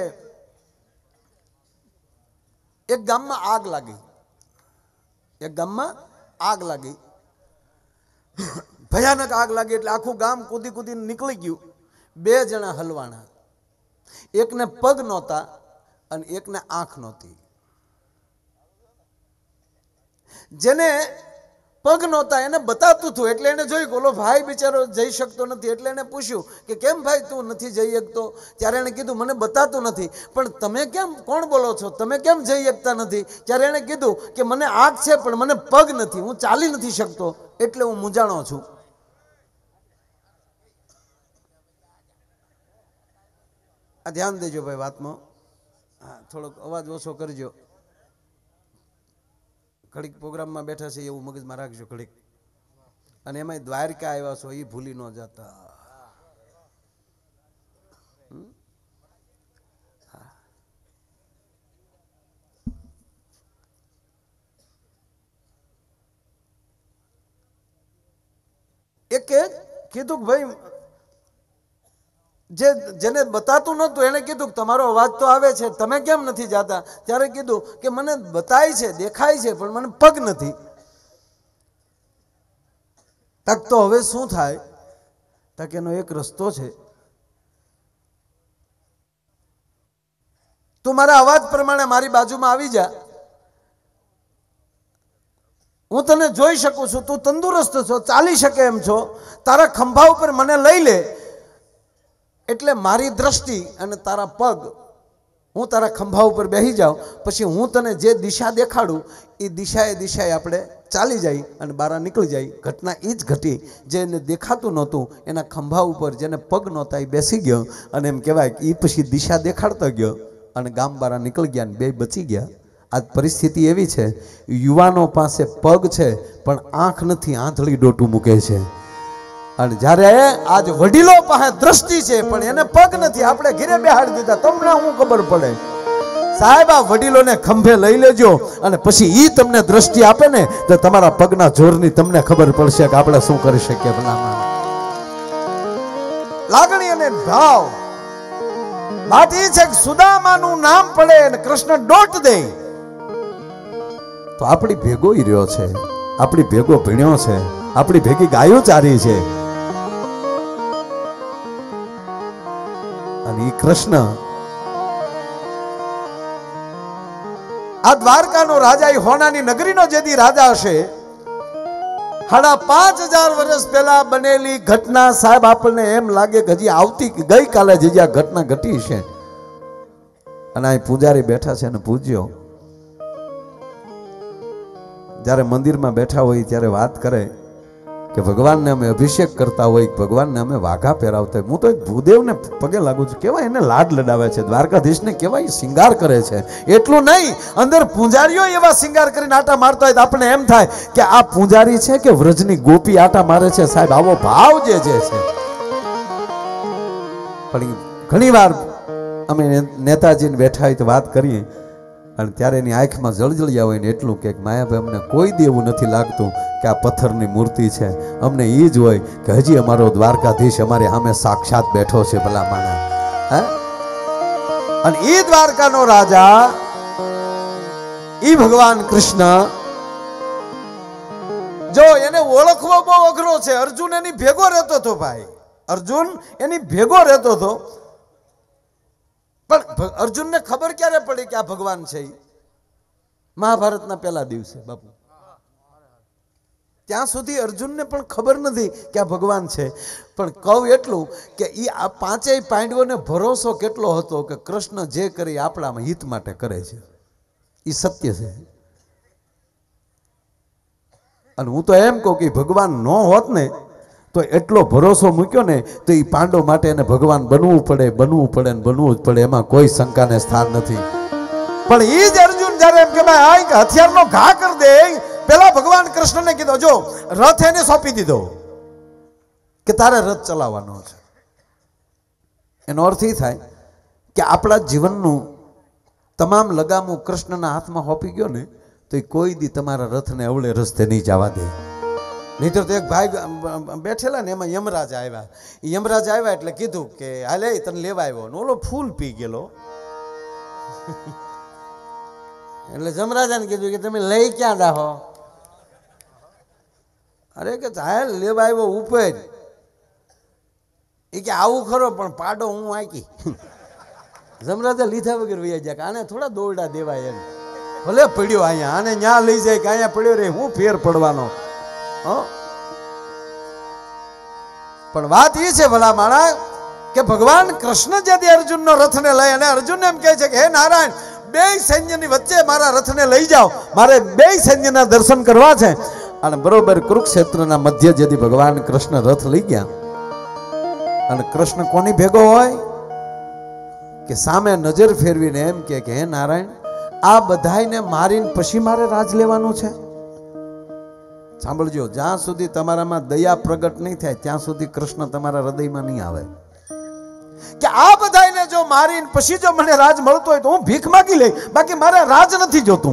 એક ગામમાં આગ લાગી. એક ગામમાં આગ લાગી, ભયાનક આગ લાગી એટલે આખું ગામ કૂદી કૂદીને નીકળી ગયું. 2 જણા હલવાણા, એકને પગ નહોતા અને એકને આંખ નહોતી. જેને પગ નહોતા એને બતાતું હતું એટલે એને જોયું કે ઓલો ભાઈ બિચારો જઈ શકતો નથી, એટલે એને પૂછ્યું કે કેમ ભાઈ તું નથી જઈ શકતો? ત્યારે એને કીધું મને બતાતું નથી. પણ તમે કેમ, કોણ બોલો છો, તમે કેમ જઈ શકતા નથી? ત્યારે એને કીધું કે મને આંખ છે પણ મને પગ નથી, હું ચાલી નથી શકતો એટલે હું મૂંઝાણો છું. આ ધ્યાન દેજો ભાઈ વાતમાં. હા, થોડોક અવાજ ઓછો કરજો. ઘડીક પ્રોગ્રામમાં બેઠા છે એવું મગજમાં રાખજો ઘડીક. અને એમાંય દ્વારકા આવ્યા છો એ ભૂલી ન જતા. એક કીધું ભાઈ જેને બતાતું નહોતું એને કીધું તમારો અવાજ તો આવે છે, તમે કેમ નથી જાતા? ત્યારે કીધું કે મને બતાય છે, દેખાય છે પણ મને પગ નથી. તક તો હવે શું થાય? તક એનો એક રસ્તો છે. તું મારા અવાજ પ્રમાણે મારી બાજુમાં આવી જા, હું તને જોઈ શકું છું, તું તંદુરસ્ત છો, ચાલી શકે એમ છો, તારા ખંભા ઉપર મને લઈ લે એટલે મારી દ્રષ્ટિ અને તારા પગ, હું તારા ખંભા ઉપર બેસી જાઉં, પછી હું તને જે દિશા દેખાડું એ દિશાએ આપણે ચાલી જાય અને બહાર નીકળી જાય. ઘટના એ જ ઘટી. જેને દેખાતું નહોતું એના ખંભા ઉપર જેને પગ નહોતા એ બેસી ગયો અને એમ કહેવાય કે એ પછી દિશા દેખાડતો ગયો અને ગામ બહાર નીકળી ગયા ને 2 બચી ગયા. આજ પરિસ્થિતિ એવી છે, યુવાનો પાસે પગ છે પણ આંખ નથી, આંધળી ડોટું મૂકે છે. અને જ્યારે આજ વડીલો પાસે દ્રષ્ટિ છે પણ એને પગ નથી, આપણે ઘરે બેહાડી દીધા. તમને શું ખબર પડે? સાહેબ, આ વડીલોને ખંભે લઈ લેજો અને પછી ઈ તમને દ્રષ્ટિ આપે ને તો તમારા પગના જોરની તમને ખબર પડશે કે આપણે શું કરી શકીએ. ભલામાં લાગણી અને ભાવ. વાત એ છે કે સુદામાનું નામ પડે અને કૃષ્ણ દોટ દે તો આપણી ભેગો ઈ રહ્યો છે, આપણી ભેગો ભીણ્યો છે, આપણી ભેગી ગાયો ચારી છે. અને ઈ કૃષ્ણ આ દ્વારકાનો રાજા, એ હોનાની નગરીનો જેદી રાજા હશે, 5000 વર્ષ પહેલા બનેલી ઘટના સાહેબ આપણને એમ લાગે કે હજી આવતી ગઈકાલે જે આ ઘટના ઘટી છે. અને અહીં પૂજારી બેઠા છે અને પૂજ્યો જ્યારે મંદિરમાં બેઠા હોય ત્યારે વાત કરે કે ભગવાનને અમે અભિષેક કરતા હોય, ભગવાનને અમે વાઘા પહેરાવતા હોય. હું તો એક ભૂદેવને પગે લાગુ છું, કેવા એને લાડ લડાવે છે, દ્વારકાધીશને કેવા એ શિંગાર કરે છે. એટલું નહીં, અંદર પૂંજારીઓ એવા શિંગાર કરીને આટા મારતા હોય તો આપણે એમ થાય કે આ પૂંજારી છે કે વ્રજની ગોપી આટા મારે છે. સાહેબ, આવો ભાવ જે છે. પણ ઘણી વાર અમે નેતાજીને બેઠા હોય તો વાત કરીએ અને ત્યારે એની આંખમાં જળજળિયા હોય ને એટલું કે માયાભાઈ અમને કોઈ દી એવું નથી લાગતું કે આ પથ્થરની મૂર્તિ છે, અમને એ જ હોય કે હજી અમારો દ્વારકાધીશ અમારી સામે સાક્ષાત બેઠો છે ભલા માણા. હે અને એ દ્વારકાનો રાજા ઈ ભગવાન કૃષ્ણ, જો એને ઓળખવો બહુ અઘરો છે. અર્જુન એની ભેગો રહેતો હતો ભાઈ, અર્જુન એની ભેગો રહેતો હતો, પણ અર્જુનને ખબર ક્યારે પડી કે આ ભગવાન છે? મહાભારતના પહેલા દિવસે બાપુ. ત્યાં સુધી અર્જુનને પણ ખબર નથી કે આ ભગવાન છે. પણ કહું એટલું કે ઈ આ પાંચેય પાંડવોને ભરોસો કેટલો હતો કે કૃષ્ણ જે કરી આપણા હિત માટે કરે છે, એ સત્ય છે. અને હું તો એમ કહું કે ભગવાન ન હોત ને તો એટલો ભરોસો મૂક્યો ને તો એ પાંડવ માટે એને ભગવાન બનવું પડે ને બનવું જ પડે, એમાં કોઈ શંકાને સ્થાન નથી. પણ એ જ અર્જુન જ્યારે એમ કે ભાઈ હથિયારનો ઘા કરી દે, પેલા ભગવાન કૃષ્ણને કીધું જો રથ એને સોંપી દીધો કે તારે રથ ચલાવવાનો છે. એનો અર્થ એ થાય કે આપણા જીવનનું તમામ લગામું કૃષ્ણના હાથમાં સોંપી ગયો ને તો એ કોઈ દી તમારા રથને અવળે રસ્તે નહીં જવા દે. નહીતર તો એક ભાઈ બેઠેલા ને એમાં યમરાજ આવ્યા. યમરાજ આવ્યા એટલે કીધું કે હાલે તને લેવા આવ્યો, ઓલો ફૂલ પી ગયેલો એટલે જમરાજાને કીધું કે તમે લઈ ક્યાં જાહો? અરે કે હાલ લેવા આવ્યો ઉપર. એ કે આવું ખરો પણ પાડો હું આકી. જમરાજા લીધા વગર વૈયા જાય કે આને થોડા દોરડા દેવાય એમ, ભલે પડ્યો અહીંયા, આને ન્યા લઈ જાય કે અહીંયા પડ્યો રે, હું ફેર પડવાનો. પણ વાત એ છે ભલા માણા કે ભગવાન કૃષ્ણ જે અર્જુનનો રથને લઈ અને અર્જુન એમ કહે છે કે હે નારાયણ, બે સૈન્યની વચ્ચે મારા રથને લઈ જાઓ, મારે બે સૈન્યના દર્શન કરવા છે. અને બરોબર કુરુક્ષેત્રના મધ્ય જેથી ભગવાન કૃષ્ણ રથ લઈ ગયા અને કૃષ્ણ કોની ભેગો હોય કે સામે નજર ફેરવીને એમ કે હે નારાયણ, આ બધાયને મારીને પછી મારે રાજ લેવાનું છે? સાંભળજો, જ્યાં સુધી તમારામાં દયા પ્રગટ નહીં થાય ત્યાં સુધી કૃષ્ણ તમારા હૃદયમાં નહીં આવે. કે આ બધાયને જો મારીને પછી જો મને રાજ મળતો હોય તો હું ભીખ માગી લઈ, બાકી મારે રાજ નથી જોતું.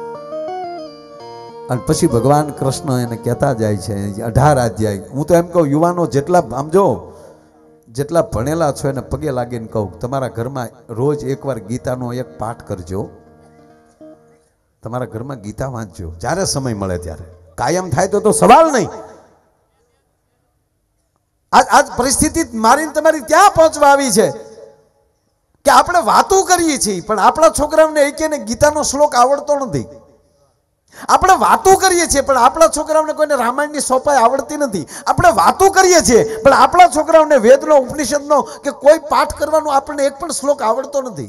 અને પછી ભગવાન કૃષ્ણ એને કહેતા જાય છે 18 અધ્યાય. હું તો એમ કહું યુવાનો જેટલા આમ જો જેટલા ભણેલા છો એને પગે લાગીને કહું, તમારા ઘરમાં રોજ એકવાર ગીતાનો એક પાઠ કરજો, તમારા ઘરમાં ગીતા વાંચજો જ્યારે સમય મળે ત્યારે. કાયમ થાય તો સવાલ નહીં. આજ પરિસ્થિતિ મારીને તમારી ત્યાં પહોંચવા આવી છે કે આપણે વાતો કરીએ છીએ પણ આપણા છોકરાઓને એકેને ગીતાનો શ્લોક આવડતો નથી. આપણે વાતો કરીએ છીએ પણ આપણા છોકરાઓને કોઈને રામાયણની સોપાઈ આવડતી નથી. આપણે વાતો કરીએ છીએ પણ આપણા છોકરાઓને વેદનો, ઉપનિષદનો કે કોઈ પાઠ કરવાનો આપણને એક પણ શ્લોક આવડતો નથી.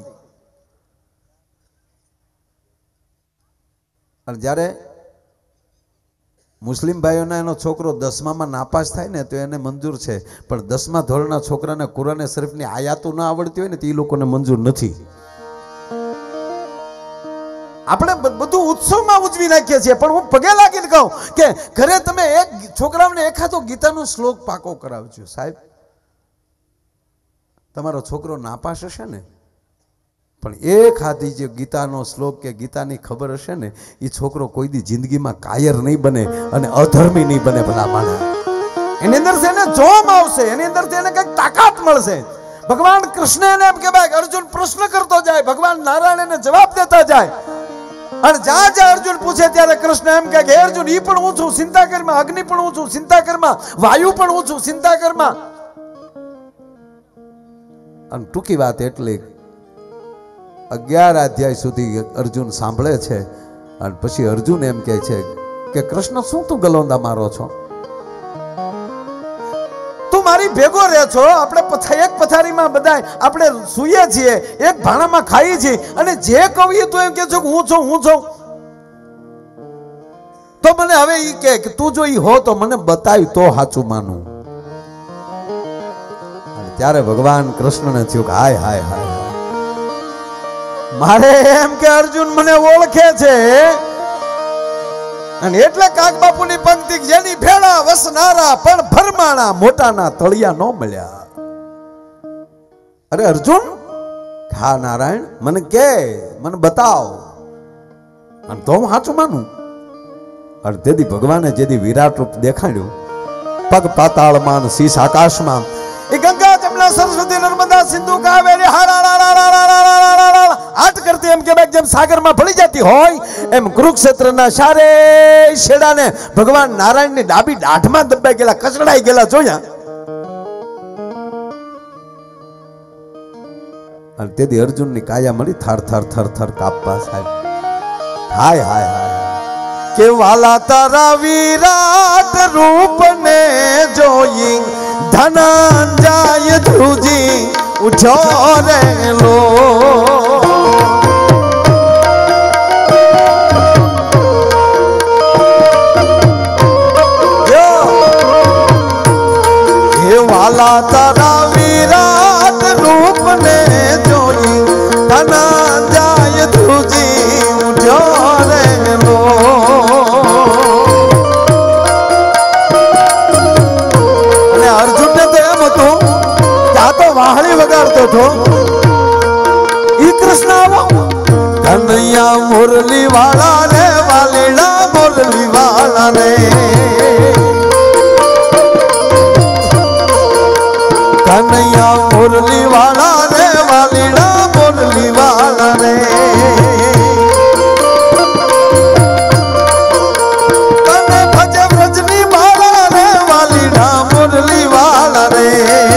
અને જ્યારે મુસ્લિમ ભાઈઓના એનો છોકરો 10મામાં નાપાસ થાય ને તો એને મંજૂર છે, પણ 10મા ધોરણના છોકરાને કુરાને શરીફની આયાતો ના આવડતી હોય ને તો એ લોકોને મંજૂર નથી. આપણે બધું ઉત્સવમાં ઉજવી નાખીએ છીએ, પણ હું પગે લાગીને કહું કે ઘરે તમે એક છોકરાઓને એકાદો ગીતાનો શ્લોક પાકો કરાવજો. સાહેબ, તમારો છોકરો નાપાસ હશે ને પણ એક હાથી જે ગીતાનો શ્લોક કે ગીતાની ખબર હશે ને એ છોકરો કોઈ દી જિંદગીમાં કાયર નહીં બને અને અધર્મી નહીં બને. ભલા માણસ એની અંદરથી એને જોમ આવશે, એની અંદરથી એને કંઈક તાકાત મળશે. ભગવાન કૃષ્ણ એને એમ કે ભાઈ અર્જુન પ્રશ્ન કરતો જાય, ભગવાન નારાયણ એને જવાબ દેતા જાય. અને જ્યાં જ્યાં અર્જુન પૂછે ત્યારે કૃષ્ણ એમ કહે કે અર્જુન ઈ પણ હું છું, ચિંતા કરમાં. અગ્નિ પણ હું છું, ચિંતા કરમાં. વાયુ પણ હું છું, ચિંતા કરમાં. અને ટૂંકી વાત એટલે 11 અધ્યાય સુધી અર્જુન સાંભળે છે અને પછી અર્જુન એમ કહે છે કે કૃષ્ણ શું તું ગલોંદા મારો છો? તું મારી ભેગો રહે છો, આપણે એક પથારીમાં બધા આપણે સૂઈએ છીએ, એક ભાણામાં ખાઈએ છીએ, અને જે કહું તું એમ કે છો કે હું છું, હું છું. તો મને હવે ઈ કે તું જો ઈ હો તો મને બતાવી તો સાચું માનું. ત્યારે ભગવાન કૃષ્ણને થયું કે હાય હાય હાય, મારે એમ કે અર્જુન મને ઓળખે છે. અને એટલે કાક બાપુની પંક્તિ, જેની ભેળા વસનારા પણ ભરમાણા મોટાના તળિયા ન મળ્યા. અરે અર્જુન, હા નારાયણ મને કે મને બતાવ અને તો હું સાચું માનું. અને તેથી ભગવાને જેથી વિરાટ રૂપ દેખાડ્યું, પગ પાતાળમાં ને શીશ આકાશમાં, એ ગંગા જમના સરસ્વતી નર્મદા સિંધુ કાવેરી હાટ કરતી એમ કે જેમ સાગરમાં ભળી જતી હોય એમ કુરુક્ષેત્રના સારે શેડાને ભગવાન નારાયણની ડાબી દાઢમાં દબાઈ ગયેલા, કચડાઈ ગયેલા જોયા. અને તેથી અર્જુનની કાયા મળી થાર થાર થર થર કાપવા સાહેબ. હાય હાય હાય કે વાલા તારા વિરાટ રૂપને જોઈ ધનંજય ધ્રુજી ઉઠ્યો રેલો. હે વાલા તારા વિરાટ રૂપને જોઈ ધનંજય ધ્રુજી ઉઠ્યો રેલો. વાહળી વગાડતો હતો ઈ કૃષ્ણ આવો કનૈયા મુરલી વાળા રે વાલીડા મુરલી વાળા રે કનૈયા મુરલી વાળા રે વાલીડા મુરલી વાળા રે કને ભજે વ્રજની માળા રે વાલીડા મુરલી વાળા રે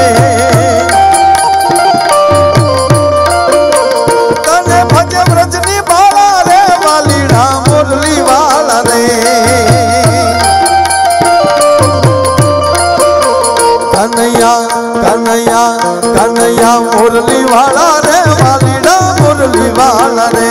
કનૈયા મુરલી વાળા રે વાલીડા મુરલી વાળા રે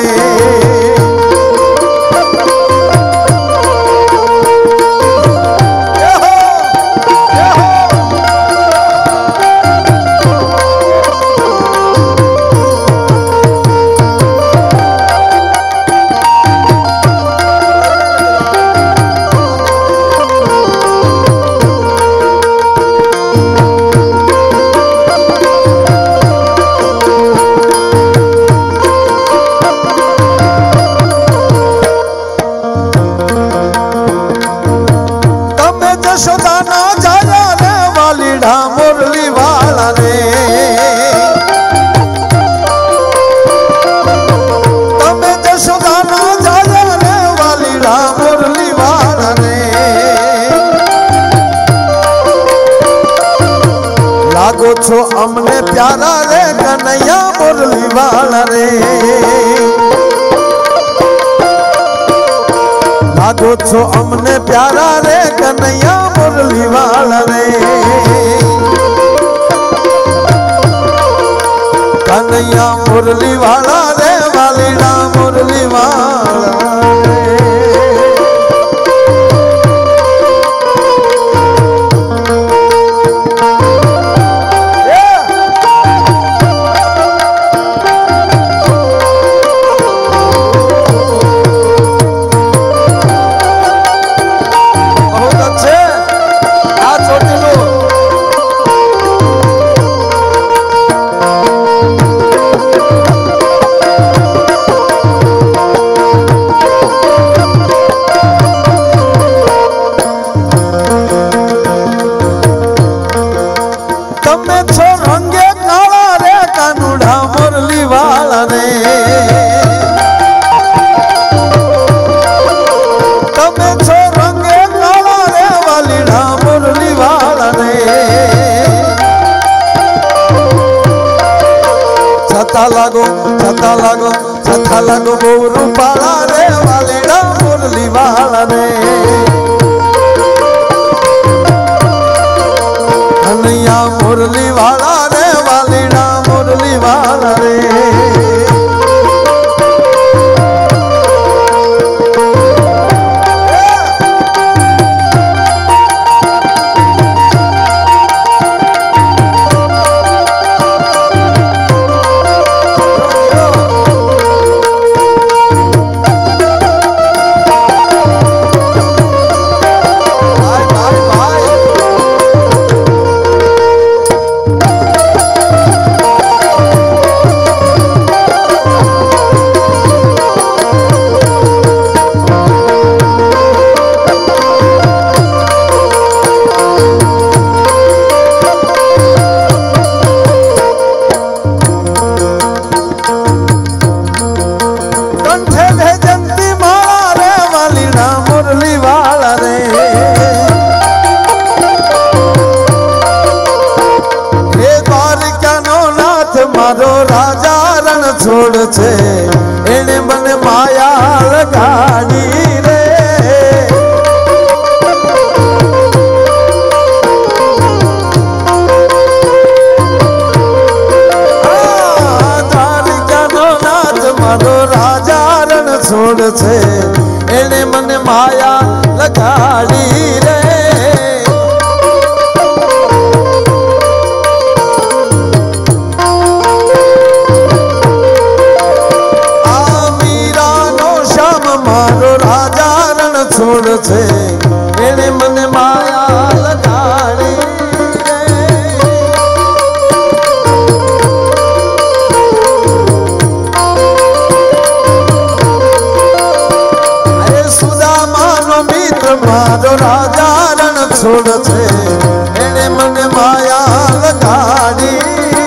છો અમને પ્યારા રે કનૈયા મુરલી વાળા રે લાગો છો અમને પ્યારા રે કનૈયા મુરલી વાળા રે કનૈયા મુરલી વાળા રે વાલીડા મુરલી વાળા છતા લાગો બહુ રૂપાળા રે વાલીડા મુરલી વાળા રે કનૈયા મુરલી વાળા રે વાલીડા મુરલી વાળા રે છે એને મને માયા લગાડી રે દ્વારિકાનો નાથ મારો રાજા રણ છોડ છે એને મને માયા લગાડી રે છોડ છે એને મને માયા લગાડી અરે સુદામાનો મિત્ર મારો રાજા રણ છોડ છે એને મને માયા લગાડી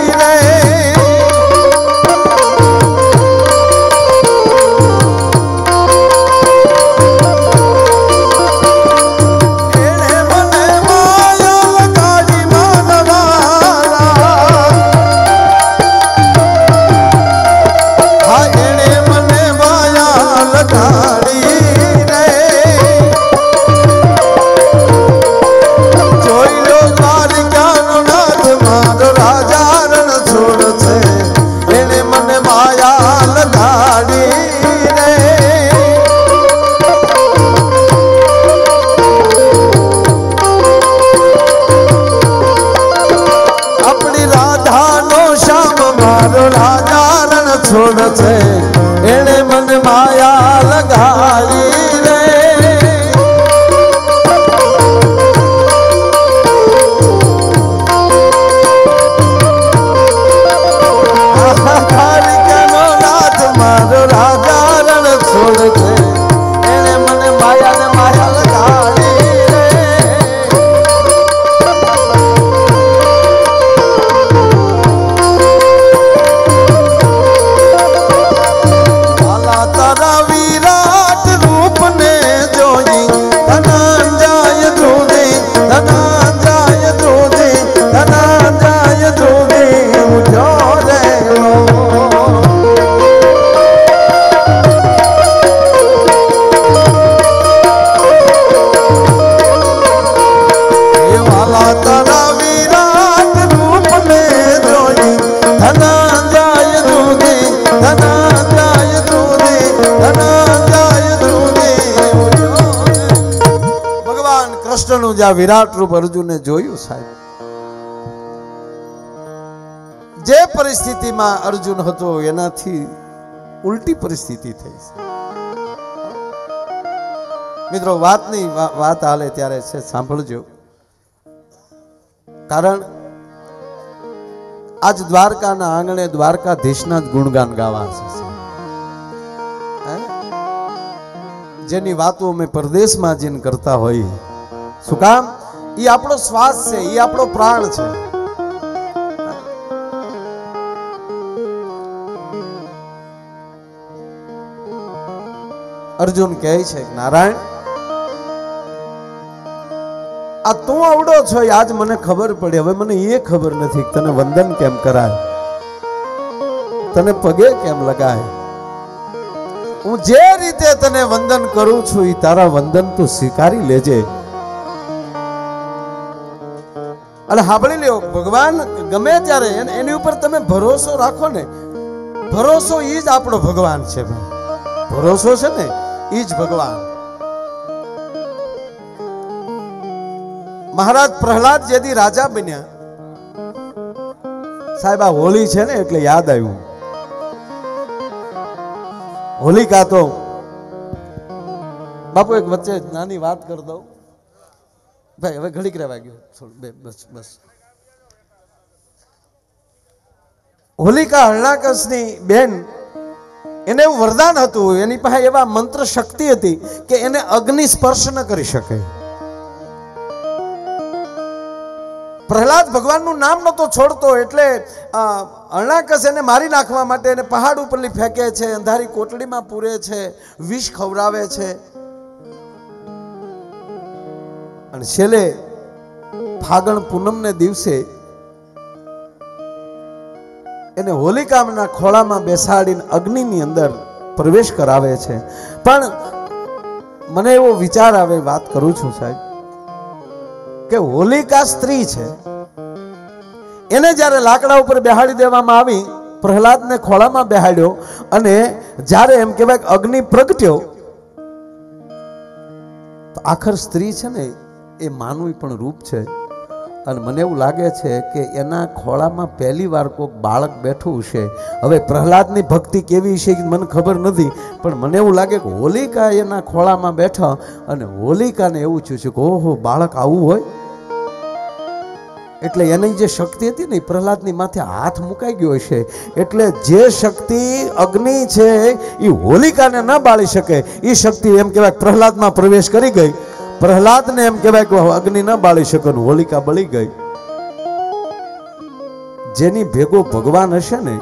છોડ છે એને મને માયા લગાડી રે દ્વારિકાનો નાથ મારો રાજા રણ છોડ છે એને મને માયા લગાડી કૃષ્ણનું જ્યાં વિરાટ રૂપ અર્જુને જોયું સાહેબ જે પરિસ્થિતિમાં અર્જુન હતો એનાથી ઉલટી પરિસ્થિતિ થઈ મિત્રો વાત હાલે ત્યારે છે સાંભળજો કારણ આજ દ્વારકાના આંગણે દ્વારકાધીશના જ ગુણગાન ગાવા છે જેની વાતો અમે પરદેશમાં જઈને કરતા હોઈએ શું કામ એ આપણો શ્વાસ છે એ આપણો પ્રાણ છે અર્જુન કહે છે નારાયણ આ તું આવડો છો આજ મને ખબર પડી હવે મને એ ખબર નથી કે તને વંદન કેમ કરાય તને પગે કેમ લગાય હું જે રીતે તને વંદન કરું છું એ તારા વંદન તું સ્વીકારી લેજે અને સાંભળી લ્યો ભગવાન ગમે ત્યારે એની ઉપર તમે ભરોસો રાખો ને ભરોસો એ જ આપણો ભગવાન છે ભરોસો છે ને એ જ ભગવાન મહારાજ પ્રહલાદ જેદી રાજા બન્યા સાહેબ આ હોળી છે ને એટલે યાદ આવ્યું હોલિકા તો બાપુ એક વચ્ચે નાની વાત કરી દઉં ભાઈ હવે ઘડીક રહેવા ગયો બસ હોલિકા હરણાકશની બેન એને એવું વરદાન હતું એની પાસે એવા મંત્ર શક્તિ હતી કે એને અગ્નિ સ્પર્શ ન કરી શકે પ્રહલાદ ભગવાનનું નામ નતો છોડતો એટલે હરણાકશ એને મારી નાખવા માટે એને પહાડ ઉપરથી ફેંકે છે અંધારી કોટડીમાં પૂરે છે વિષ ખવડાવે છે અને છેલ્લે ફાગણ પૂનમને દિવસે એને હોલિકાના ખોળામાં બેસાડીને અગ્નિની અંદર પ્રવેશ કરાવે છે. પણ મને એવો વિચાર આવે, વાત કરું છું સાહેબ, કે હોલિકા સ્ત્રી છે, એને જ્યારે લાકડા ઉપર બેહાડી દેવામાં આવી, પ્રહલાદને ખોળામાં બેહાડ્યો, અને જ્યારે એમ કહેવાય અગ્નિ પ્રગટ્યો, તો આખર સ્ત્રી છે ને એ માનવી પણ રૂપ છે. અને મને એવું લાગે છે કે એના ખોળામાં પહેલી વાર કોઈક બાળક બેઠું છે. હવે પ્રહલાદની ભક્તિ કેવી છે મને ખબર નથી, પણ મને એવું લાગે કે હોલિકા એના ખોળામાં બેઠા અને હોલિકાને એવું થયું છે કે ઓહો, બાળક આવું હોય. એટલે એની જે શક્તિ હતી ને, પ્રહલાદની માથે હાથ મુકાઈ ગયો છે. એટલે જે શક્તિ અગ્નિ છે એ હોલિકાને ન બાળી શકે, એ શક્તિ એમ કહેવાય પ્રહલાદમાં પ્રવેશ કરી ગઈ. પ્રહલાદને એમ કહેવાય કે અગ્નિ ન બાળી શકે, હોલિકા બળી ગઈ. જેની ભેગો ભગવાન હશે ને,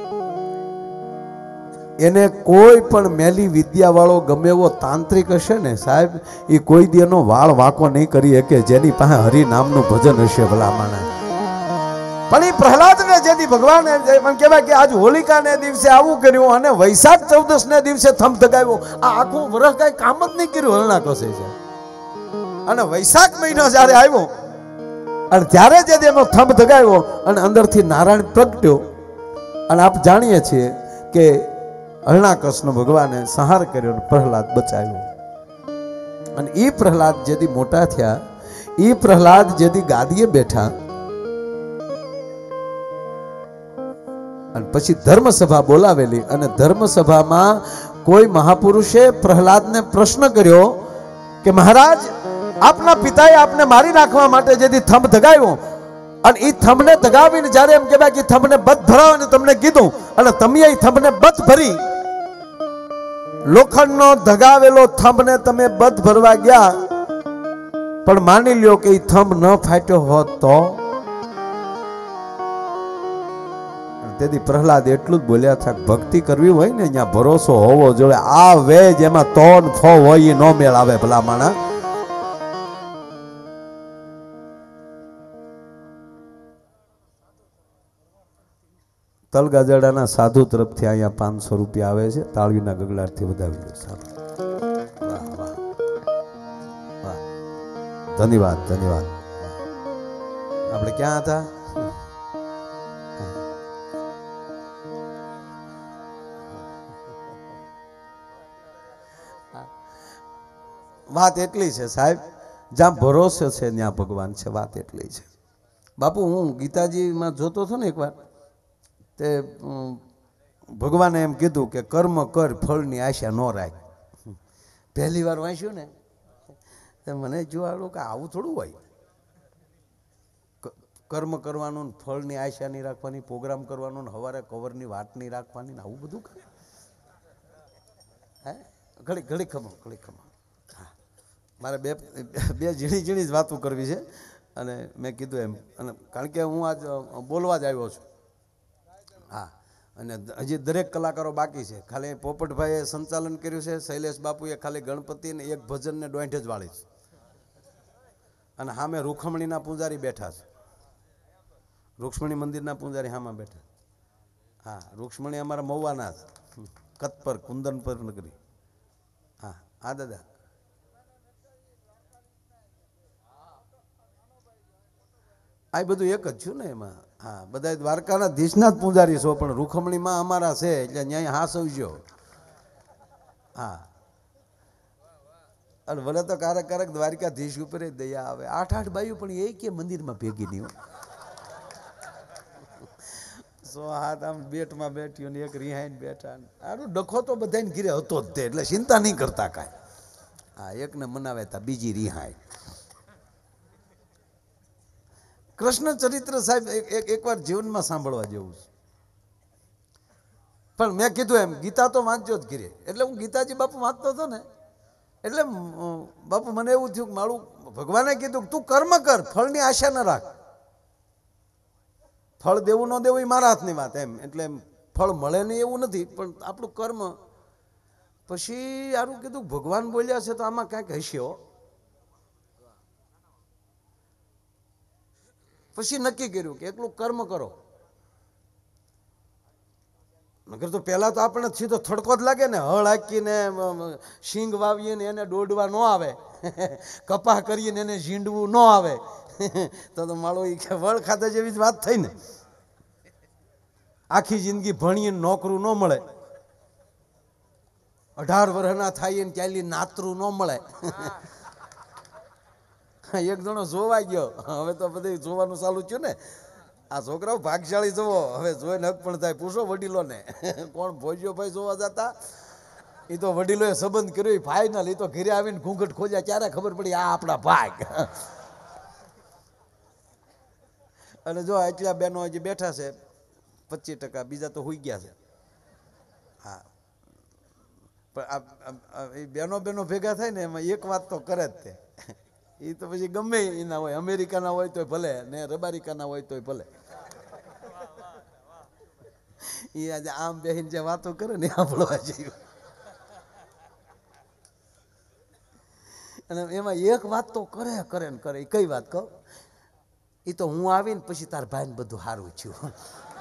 એને કોઈ પણ મેલી વિદ્યા વાળો ગમે એવો તાંત્રિક હશે ને સાહેબ, એ કોઈ દી એનો વાળ વાંકો નહીં કરી શકે, જેની પાસે હરિ નામનું ભજન હશે ભલામણા. પણ એ પ્રહલાદને જેથી ભગવાન એમ કહેવાય કે આજ હોલિકાને દિવસે આવું કર્યું અને વૈશાખ 14 ને દિવસે થંભ ધગાવ્યો. આ આખું વર્ષ કઈ કામ જ નહીં કર્યું હરણા કસે છે. અને વૈશાખ મહિનો જ્યારે આવ્યો અને ત્યારે જે એનો થંભ ધગાવ્યો અને અંદરથી નારાયણ પ્રગટ્યો. અને આપ જાણીએ છીએ કે હરણાકસનો ભગવાને સંહાર કર્યો અને પ્રહલાદ બચાવ્યો. અને એ પ્રહલાદ જેથી મોટા થયા, એ પ્રહલાદ જેથી ગાદીએ બેઠા, અને પછી ધર્મસભા બોલાવેલી, અને ધર્મસભામાં કોઈ મહાપુરુષે પ્રહલાદને પ્રશ્ન કર્યો કે મહારાજ, આપના પિતાએ આપને મારી નાખવા માટે જેથી થંભ ધગાવ્યો, અને એ થંભને ધગાવીને જ્યારે એમ કહેવાય કે થંભને બધ ભરાવવાનું તમને કીધું, અને તમે એ થંભને બધ ભરી, લોખંડનો ધગાવેલો થંભને તમે બધ ભરવા ગયા, પણ માની લ્યો કે એ થંભ ન ફાટ્યો હોત તો? તેથી પ્રહલાદ એટલું જ બોલ્યા હતા, ભક્તિ કરવી હોય ને અહીંયા ભરોસો હોવો જોઈએ. આ વેજ એમાં તોન ફો હોય એ નો મેળ આવે ભલા માણા. તલગાજડાના સાધુ તરફથી અહીંયા 500 રૂપિયા આવે છે, તાળીના ગગડાટથી વધાવી લો સાધુ. વાહ વાહ વાહ, ધન્યવાદ ધન્યવાદ. આપણે ક્યાં હતા? વાત એટલી છે સાહેબ, જ્યાં ભરોસો છે ત્યાં ભગવાન છે. વાત એટલી છે બાપુ. હું ગીતાજીમાં જોતો હતો ને એકવાર, તે ભગવાને એમ કીધું કે કર્મ કર, ફળની આશા ન રાખ. પહેલી વાર વાંચ્યું ને તો મને જોવાનું કે આવું થોડું હોય. કર્મ કરવાનું, ફળની આશા નહીં રાખવાની, પ્રોગ્રામ કરવાનો, સવારે કવરની વાત નહીં રાખવાની, આવું બધું કરે. હે ઘડી ઘડી ખમો, ઘડી ખમો. મારે બે ઝીણી ઝીણી જ વાતો કરવી છે, અને મેં કીધું એમ, અને કારણ કે હું આજ બોલવા જ આવ્યો છું. હા, અને હજી દરેક કલાકારો બાકી છે. ખાલી પોપટભાઈએ સંચાલન કર્યું છે, શૈલેષ બાપુએ ખાલી ગણપતિને એક ભજનને ડોંઠ જ વાળી છે, અને સામે રૂખમણીના પૂજારી બેઠા છે. રૂક્ષ્મણી મંદિરના પૂજારી સામે બેઠા. હા, રૂક્ષ્મણી અમારા મહુવાના છે, કતપર કુંદનપર નગરી. હા હા દાદા, આ બધું એક જ છું ને એમાં. હા, બધા દ્વારકાના ધીશના જ પૂજારી છો, પણ રૂખમણીમાં અમારા છે એટલે ન્યાય હા સૌજો. હા, અને ભલે તો ક્યારેક ક્યારેક દ્વારકાધીશ ઉપર દયા આવે. 8-8 બાયું પણ એ કે મંદિરમાં ભેગી નહીં હોય. 100 આમ બેટમાં બેઠ્યું ને એક રિહાઈને બેઠા. આનું ડખો તો બધાને ઘીરે હતો જ તે, એટલે ચિંતા નહીં કરતા કાંઈ. હા, એકને મનાવે તા બીજી રિહાય. કૃષ્ણ ચરિત્ર સાહેબ એકવાર જીવનમાં સાંભળવા જેવું છે. પણ મેં કીધું એમ, ગીતા તો વાંચજો જ ઘીરે. એટલે હું ગીતાજી બાપુ વાંચતો હતો ને, એટલે બાપુ મને એવું થયું કે મારું ભગવાને કીધું તું કર્મ કર, ફળની આશા ન રાખ. ફળ દેવું ન દેવું એ મારા હાથની વાત એમ. એટલે ફળ મળે નહીં એવું નથી, પણ આપણું કર્મ. પછી આરું કીધું ભગવાન બોલ્યા છે તો આમાં કાંઈક હશે. પછી નક્કી કર્યું કે એકલું કર્મ કરો. નકર તો પહેલાં તો આપણને સીધો થડકો જ લાગે ને, હળ હાકીને શીંગ વાવીએ ને એને દોડવા ન આવે, કપાહ કરીએ ને એને ઝીંડવું ન આવે, તો માળો એ વળ ખાતા જેવી જ વાત થઈ ને. આખી જિંદગી ભણીએ નોકરું ન મળે, 18 વર્ષના થાય ને ત્યાંલી નાતરું ન મળે. એક જણો જોવા ગયો, હવે તો બધું જોવાનું ચાલુ થયું ને. આ છોકરાઓ ભાગશાળી જોવો, હવે જોઈને હક પણ થાય. પૂછો વડીલોને, કોણ ભોજ્યો ભાઈ જોવા જતા? એ તો વડીલોએ સંબંધ કર્યો ફાઇનલ. એ તો ઘરે આવીને ઘૂંઘટ ખોજ્યા ત્યારે ખબર પડી આ આપણા ભાગ. અને જો એટલા બહેનો હજી બેઠા છે 25%, બીજા તો હુઈ ગયા છે. હા, પણ એ બહેનો ભેગા થાય ને એમાં એક વાત તો કરે જ તે. એ તો પછી ગમે એના હોય, અમેરિકાના હોય તોય ભલે ને રબારિકાના હોય તોય ભલે. એ આજે આમ બેહીને જે વાતો કરે ને આપણવા જેવું. અને એમાં એક વાત તો કરે ને કરે. કઈ વાત કહો? એ તો હું આવીને પછી તાર ભાઈને બધું સારું થયું.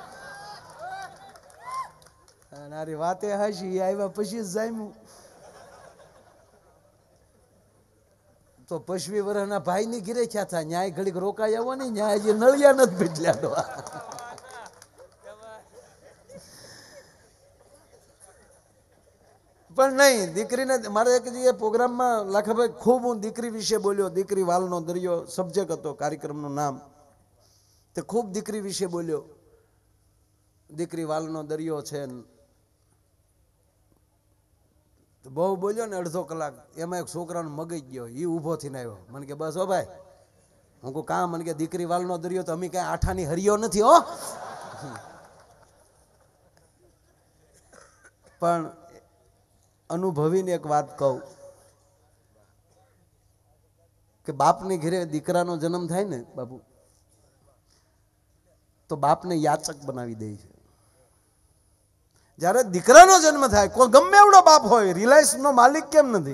અને આરી વાતે હાશી, એ આવ્યા પછી જ જામ્યું. તો 25 વર્ષના ભાઈની ઘીરે ક્યાં થાય? ન્યાય ઘડીક રોકાઈ આવો ને, ન્યાય હજી નળિયા નથી બદલ્યા. પણ નહીં, દીકરીને મારે એક જગ્યાએ પ્રોગ્રામમાં લાખાભાઈ ખૂબ હું દીકરી વિશે બોલ્યો. દીકરી વાલનો દરિયો સબ્જેક્ટ હતો કાર્યક્રમનું નામ. તે ખૂબ દીકરી વિશે બોલ્યો. દીકરી વાલનો દરિયો છે, બહુ બોલ્યો ને અડધો કલાક. એમાં એક છોકરાનો મગજ ગયો, એ ઊભો થઈને આવ્યો. મને કે બસ હો ભાઈ, હું કહું કામ? મને કે દીકરી વાલનો દરિયો તો અમે કાંઈ આઠાની હરિયો નથી હો. પણ અનુભવીને એક વાત કહું કે બાપની ઘરે દીકરાનો જન્મ થાય ને બાપુ, તો બાપને યાચક બનાવી દે છે. જ્યારે દીકરાનો જન્મ થાય, કોઈ ગમે એવડો બાપ હોય, રિલાયન્સનો માલિક કેમ નથી,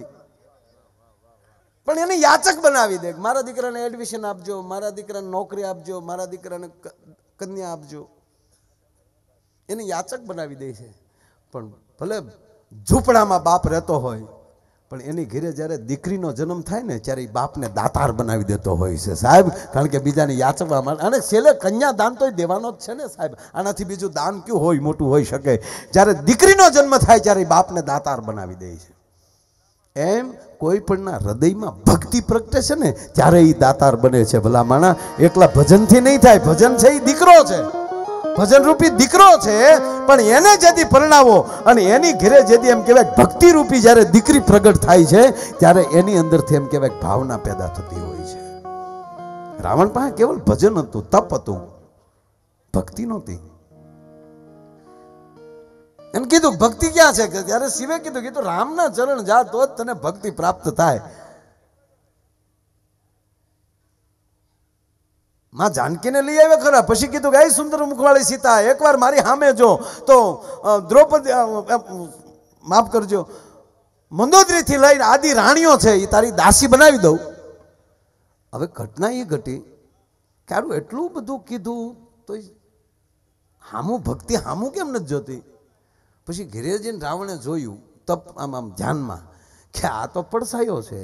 પણ એને યાચક બનાવી દે. મારા દીકરાને એડમિશન આપજો, મારા દીકરાને નોકરી આપજો, મારા દીકરાને કન્યા આપજો. એને યાચક બનાવી દે છે. પણ ભલે ઝૂંપડામાં બાપ રહેતો હોય, પણ એની ઘરે જ્યારે દીકરીનો જન્મ થાય ને ત્યારે એ બાપને દાતાર બનાવી દેતો હોય છે સાહેબ. કારણ કે બીજાને યાચવા માટે, અને છેલ્લે કન્યા દાન તો દેવાનો જ છે ને સાહેબ. આનાથી બીજું દાન કયું હોય મોટું હોઈ શકે? જ્યારે દીકરીનો જન્મ થાય ત્યારે બાપને દાતાર બનાવી દે છે. એમ કોઈ પણના હૃદયમાં ભક્તિ પ્રગટે છે ને ત્યારે એ દાતાર બને છે. ભલા માણા એકલા ભજનથી નહીં થાય. ભજન છે એ દીકરો છે, ભજન રૂપી દીકરો છે, પણ એને જેથી પરણાવો અને એની ઘરે જેથી એમ કહેવાય ભક્તિ રૂપી જ્યારે દીકરી પ્રગટ થાય છે ત્યારે એની અંદરથી એમ કહેવાય ભાવના પેદા થતી હોય છે. રાવણ પાસે કેવલ ભજન હતું, તપ હતું, ભક્તિ નહોતી. એમ કીધું ભક્તિ ક્યાં છે? ત્યારે શિવે કીધું કે રામના ચરણ જા તો જ તને ભક્તિ પ્રાપ્ત થાય. માં જાનકીને લઈ આવ્યા ખરા, પછી કીધું કે સુંદર મુખવાળી સીતા એકવાર મારી સામે જો તો દ્રૌપદી, માફ કરજો, મંદોદરીથી લઈને આદિ રાણીઓ છે એ તારી દાસી બનાવી દઉં. હવે ઘટના એ ઘટી કે આરું એટલું બધું કીધું તો હામું ભક્તિ હામું કેમ નથી જોતી? પછી ઘરે જઈને રાવણે જોયું તપ આમ ધ્યાનમાં કે આ તો પડસાયો છે.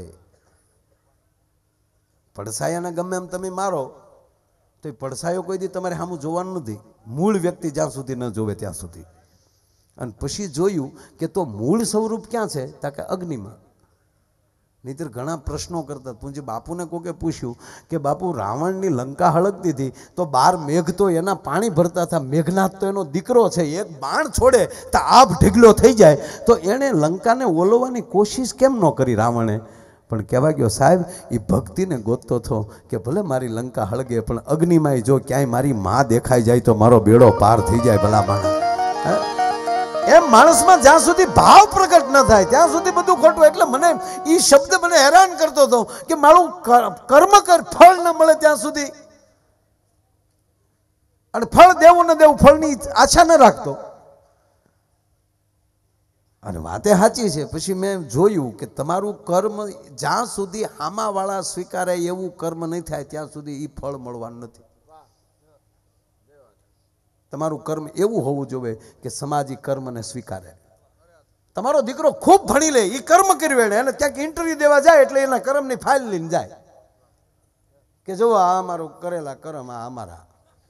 પડસાયાને ગમે એમ તમે મારો તો એ પડસાયો કોઈ દી તમારે સામું જોવાનું નથી. મૂળ વ્યક્તિ જ્યાં સુધી ન જોવે ત્યાં સુધી. અને પછી જોયું કે તો મૂળ સ્વરૂપ ક્યાં છે? તા કે અગ્નિમાં. નહીતર ઘણા પ્રશ્નો કરતા. પૂંજી બાપુને કોકે પૂછ્યું કે બાપુ રાવણની લંકા હળગતી હતી તો 12 મેઘ તો એના પાણી ભરતા હતા, મેઘનાથ તો એનો દીકરો છે, એક બાણ છોડે તો આભ ઢીગલો થઈ જાય, તો એણે લંકાને ઓલવવાની કોશિશ કેમ ન કરી રાવણે? પણ કહેવા ગયો સાહેબ એ ભક્તિને ગોતતો હતો કે ભલે મારી લંકા હળગે પણ અગ્નિમાં જો ક્યાંય મારી માં દેખાઈ જાય તો મારો બેડો પાર થઈ જાય. ભલા માણસ એમ માણસમાં જ્યાં સુધી ભાવ પ્રગટ ન થાય ત્યાં સુધી બધું ખોટું. એટલે મને એ શબ્દ મને હેરાન કરતો હતો કે મારું કર્મ કર, ફળ ન મળે ત્યાં સુધી, અને ફળ દેવું ન દેવું ફળની આશા ન રાખતો. અને વાતે સાચી છે. પછી મેં જોયું કે તમારું કર્મ જ્યાં સુધી હામાવાળા સ્વીકારે એવું કર્મ નહીં થાય ત્યાં સુધી એ ફળ મળવાનું નથી. તમારું કર્મ એવું હોવું જોઈએ કે સમાજ એ કર્મને સ્વીકારે. તમારો દીકરો ખૂબ ભણી લે, એ કર્મ કર્યું એને, અને ક્યાંક ઇન્ટરવ્યુ દેવા જાય એટલે એના કર્મની ફાઇલ લઈને જાય કે જો આ અમારું કરેલા કર્મ આ અમારા,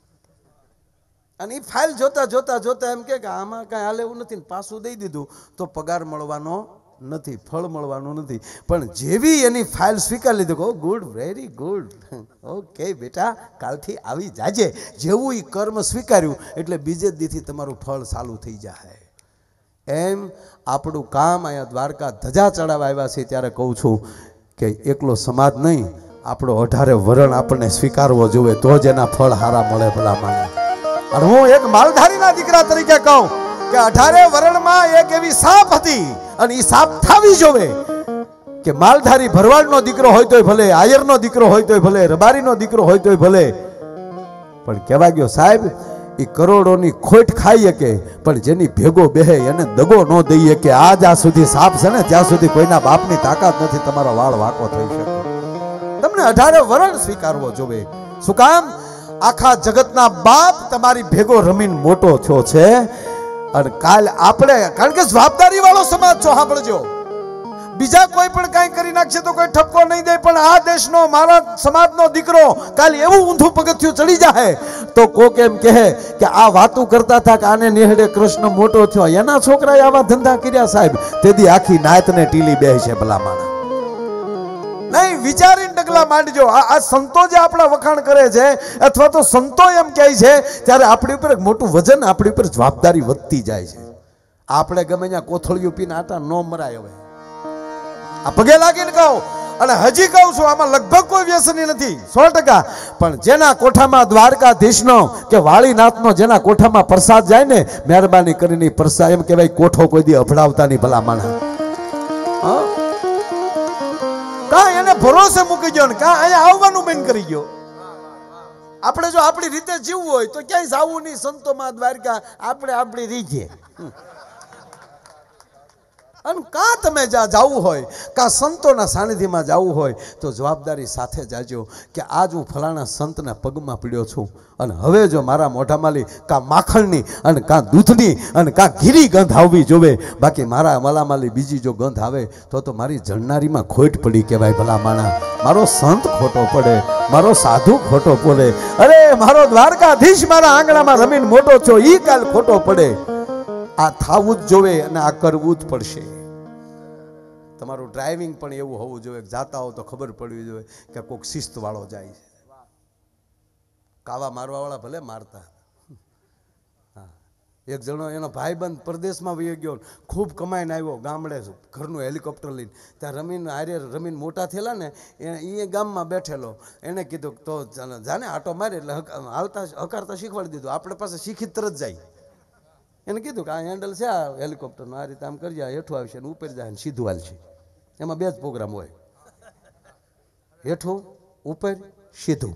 અને એ ફાઇલ જોતા જોતા જોતા એમ કે આમાં કાંઈ હાલ એવું નથી, પાછું દઈ દીધું તો પગાર મળવાનો નથી, ફળ મળવાનું નથી. પણ જેવી એની ફાઇલ સ્વીકાર લીધી, oh good, very good, okay બેટા, કાલથી આવી જાજે, જેવું એ કર્મ સ્વીકાર્યું એટલે બીજે દીથી તમારું ફળ ચાલુ થઈ જાય. એમ આપણું કામ અહીંયા દ્વારકા ધજા ચડાવવા આવ્યા છે ત્યારે કહું છું કે એકલો સમાજ નહીં, આપણો 18 વરણ આપણને સ્વીકારવો જોઈએ, તો જ એના ફળ હારા મળે ભલા માને. અને હું એક માલધારીના દીકરા તરીકે કહું કે 18 વરણમાં એક એવી સાપ હતી, અને એ સાપ થાવી જોવે કે માલધારી ભરવાડનો દીકરો હોય તોય ભલે, આયરનો દીકરો હોય તોય ભલે, રબારીનો દીકરો હોય તોય ભલે, પણ કહેવા ગયો સાહેબ એ કરોડોની ખોટ ખાઈ શકે પણ જેની ભેગો બેહે એને દગો ન દઈ શકે. આ જ્યાં સુધી સાપ છે ને ત્યાં સુધી કોઈના બાપની તાકાત નથી તમારો વાળ વાંકો થઈ શકે. તમને 18 વરણ સ્વીકારવો જોવે. શું કામ? આખા જગતના બાપ તમારી ભેગો રમીને મોટો થયો છે, અને કાલ આપણે, કારણ કે જવાબદારી વાળો સમાજ છો, સાંભળજો, બીજા કોઈ પણ કાંઈ કરી નાખશે તો કોઈ ઠપકો નહીં દે, પણ આ દેશનો, મારા સમાજનો દીકરો કાલે એવું ઊંધું પગથિયું ચડી જાય તો કોક એમ કહે કે આ વાતું કરતા હતા કે આને નિહળે કૃષ્ણ મોટો થયો, એના છોકરાએ આવા ધંધા કર્યા સાહેબ, તેથી આખી નાતને ટીલી બે છે ભલા માણા. નહીં, વિચારીને ડગલા માંડજો. આ સંતો જે આપણા વખાણ કરે છે અથવા તો સંતો એમ કહે છે ત્યારે આપણી ઉપર એક મોટું વજન, આપણી ઉપર જવાબદારી વધતી જાય છે. આપણે ગમે ત્યાં કોથળિયું પીને આટા ન મરાય. હવે આ પગે લાગીને કહું, અને હજી કહું છું, આમાં લગભગ કોઈ વ્યસની નથી, 100%. પણ જેના કોઠામાં દ્વારકાધીશનો કે વાળીનાથનો જેના કોઠામાં પ્રસાદ જાય ને, મહેરબાની કરીને પ્રસાદ, એમ કહેવાય કોઠો કોઈ દી અભડાવતા નહીં ભલા માણા. કા એને ભરોસે મૂકી ગયો ને કા અહીંયા આવવાનું બંધ કરી ગયો. આપણે જો આપણી રીતે જીવવું હોય તો ક્યાંય જાવું નહીં સંતોમાં, દ્વારકા, આપણે આપણી રીત. અને કાં તમે જાવું હોય, કાં સંતોના સાનિધ્યમાં જવું હોય તો જવાબદારી સાથે જાજો કે આજ હું ફલાણા સંતના પગમાં પીડ્યો છું, અને હવે જો મારા મોઢામાંથી કાં માખણની અને કાં દૂધની અને કાં ઘીની ગંધ આવવી જોવે, બાકી મારા મલામાલી બીજી જો ગંધ આવે તો મારી જણનારીમાં ખોટ પડી કહેવાય ભલા માણા. મારો સંત ખોટો પડે, મારો સાધુ ખોટો પડે, અરે મારો દ્વારકાધીશ મારા આંગણામાં રમીને મોટો થયો, ઈ કાલ ખોટો પડે. આ થાવું જ જોવે અને આ કરવું જ પડશે. તમારું ડ્રાઇવિંગ પણ એવું હોવું જોઈએ, જાતા હો તો ખબર પડવી જોઈએ કે કોઈક શિસ્ત વાળો જાય છે. કાવા મારવા વાળા ભલે મારતા. હા, એક જણો એનો ભાઈબંધ પરદેશમાં વહી ગયો, ખૂબ કમાઈને આવ્યો, ગામડે ઘરનું હેલિકોપ્ટર લઈને, ત્યાં રમીને આરે રમીને મોટા થયેલા ને, એ ગામમાં બેઠેલો, એને કીધું તો જાને આટો મારે એટલે હાલતા હકારતા શીખવાડી દીધું. આપણે પાસે શીખી તરત જાય. એને કીધું કે આ હેન્ડલ છે આ હેલિકોપ્ટરનું, આ રીતે આમ કરી જાય, હેઠું આવશે ને ઉપર જાય ને સીધું હાલશે. એમાં 2 જ પ્રોગ્રામ હોય, હેઠું, ઉપર, સીધું.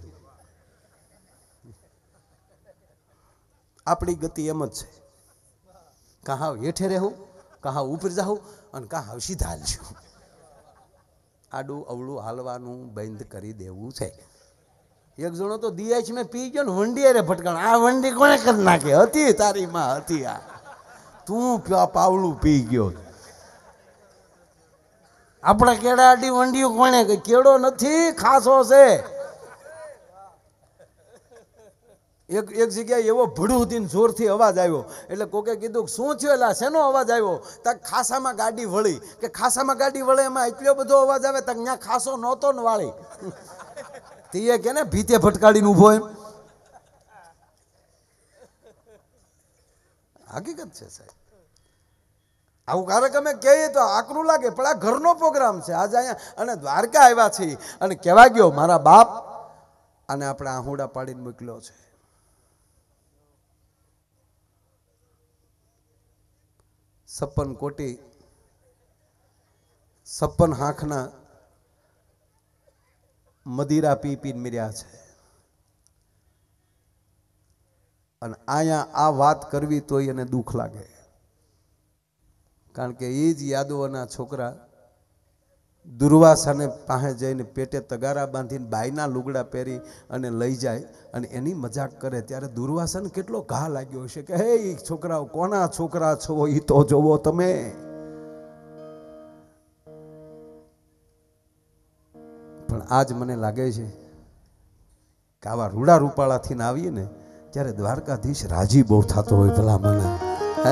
આપણી ગતિ એમ જ છે, કાં હાવ હેઠે રહેવું, કાં હાવ ઉપર જાવું, અને કાં હાવ સીધા હાલશું. આડું અવળું હાલવાનું બંધ કરી દેવું છે. એક જણો તો દિયાચ મેં પી ગયો ને વંડી અરે ભટકાણ. આ વંડી કોણે કરી નાખી? હતી તારી માં હતી. આ તું પાવલું પી ગયો. આપણા કેળા આડી વંડીઓ કોણે? કેળો નથી, ખાસો છે. એક જગ્યાએ એવો ભડું જોરથી અવાજ આવ્યો એટલે કોકે કીધું શું થયું? એટલે શેનો અવાજ આવ્યો? તક ખાસામાં ગાડી વળી. કે ખાસામાં ગાડી વળે એમાં એટલો બધો અવાજ આવે? તક ત્યાં ખાસો નહોતો ને વાળી. તે કે ને ભીતે ભટકાડીને ઊભો એમ. હકીકત છે સાહેબ. આવું કાર્યક્રમે કહીએ તો આકરું લાગે, પણ આ ઘરનો પ્રોગ્રામ છે આજે અહીંયા, અને દ્વારકા આવ્યા છે અને કહેવા ગયો મારા બાપ અને આપણે આહુડા પાડીને મોકલ્યો છે. 56 કોટી 56 હાંખના મદિરા પી પીને મર્યા છે. અને અહીંયા આ વાત કરવી તો એને દુઃખ લાગે, કારણ કે એ જ યાદવોના છોકરા દુર્વાસાને પાસે જઈને પેટે તગારા બાંધીને બાયના લુગડા પહેરી અને લઈ જાય અને એની મજાક કરે ત્યારે દુર્વાસાને કેટલો ઘા લાગ્યો હશે કે હે છોકરાઓ કોના છોકરા છો એ તો જોવો તમે. પણ આજ મને લાગે છે કે આવા રૂડા રૂપાળાથી આવીએ ને ત્યારે દ્વારકાધીશ રાજી બહુ થતો હોય ભલા મને. હે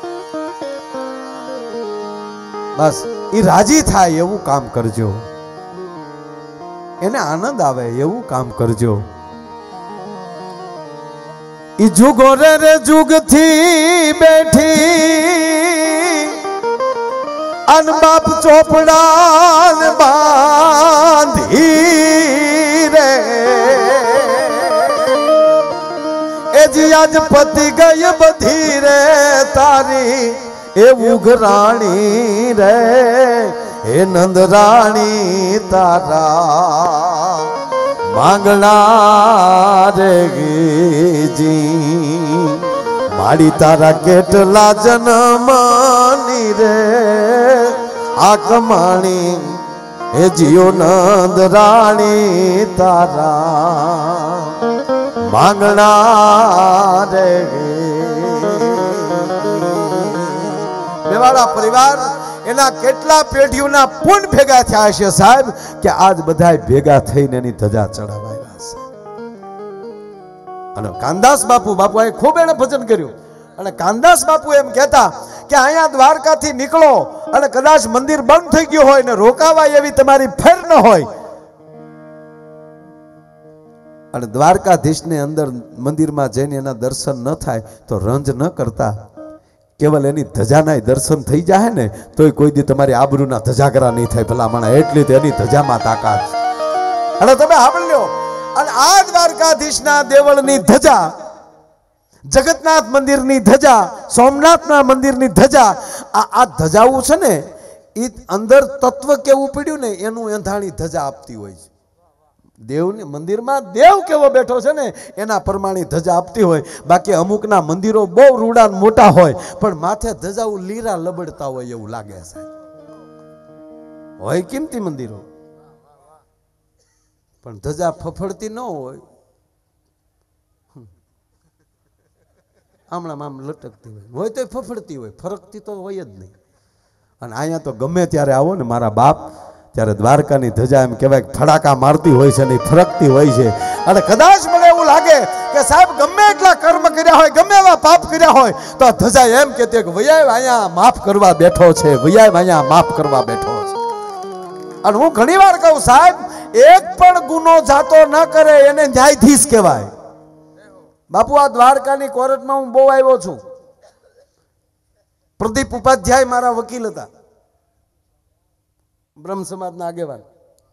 બસ એ રાજી થાય એવું કામ કરજો, એને આનંદ આવે એવું કામ કરજો. ઈ જુગો રે જુગથી બેઠી અન બાપ ચોપડા બાંધી રે એ જી આજ પતિ ગઈ બધી રે તારી એવું ઘરાણી રે હે નંદરાણી તારા માંગણા રે જી માડી તારા કેટલા જન્મની રે આ કમાણી હે જીઓ નંદરાણી તારા માંગણા રે. મેવાડા પરિવાર એના કેટલા પેઢીઓના પુણ્ય ભેગા થયા છે સાહેબ કે આજ બધા ભેગા થઈને એની ધજા ચડાવાયા છે. અને કાનદાસ બાપુ અહીં ખૂબ એને ભજન કર્યું અને કાનદાસ બાપુ એમ કહેતા કે અહીંયા દ્વારકાથી નીકળો અને કદાચ મંદિર બંધ થઈ ગયું હોય ને રોકાવાય એવી તમારી ફેર ન હોય અને દ્વારકાધીશને અંદર મંદિરમાં જઈને એના દર્શન ન થાય તો રંજ ન કરતા કેવલ એની ધજાના દર્શન થઈ જાય ને તોય કોઈ દી તમારી આબરૂના ધજાગરા નહીં થાય ભલામણા. એટલી તો એની ધજામાં તાકાત. અને તમે સાંભળ્યો અને આ દ્વારકાધીશના દેવળની ધજા, જગતનાથ મંદિરની ધજા, સોમનાથના મંદિરની ધજા, આ ધજાઓ છે ને એ અંદર તત્વ કેવું પડ્યું ને એનું એંધાણી ધજા આપતી હોય છે. દેવની મંદિરમાં દેવ કેવો બેઠો છે ને એના પ્રમાણે ધજા આપતી હોય. બાકી અમુકના મંદિરો બહુ રૂડા મોટા હોય પણ માથે ધજાઓ લીરા લબડતા હોય એવું લાગે છે. હોય કિંમતી મંદિરો પણ ધજા ફફડતી ન હોય, આમણામ આમ લટકતી હોય તો ફફડતી હોય, ફરકતી તો હોય જ નહીં. અને અહીંયા તો ગમે ત્યારે આવો ને મારા બાપ ત્યારે દ્વારકાની ધજા એમ કહેવાય ફડાકા મારતી હોય છે ને ફરકતી હોય છે. અને કદાચ મને એવું લાગે કે સાહેબ ગમે એટલા કર્મ કર્યા હોય, ગમે એવા પાપ કર્યા હોય તો આ ધજા એમ કહેતી કે વૈયાવ અહીંયા માફ કરવા બેઠો છે, વૈયાવ અહીંયા માફ કરવા બેઠો છે. અને હું ઘણી વાર કહું સાહેબ એક પણ ગુનો જાતો ન કરે એને ન્યાયાધીશ કહેવાય. બાપુ આ દ્વારકાની કોર્ટમાં હું બહુ આવ્યો છું. પ્રદીપ ઉપાધ્યાય મારા વકીલ હતા, બ્રહ્મ સમાજના આગેવાન.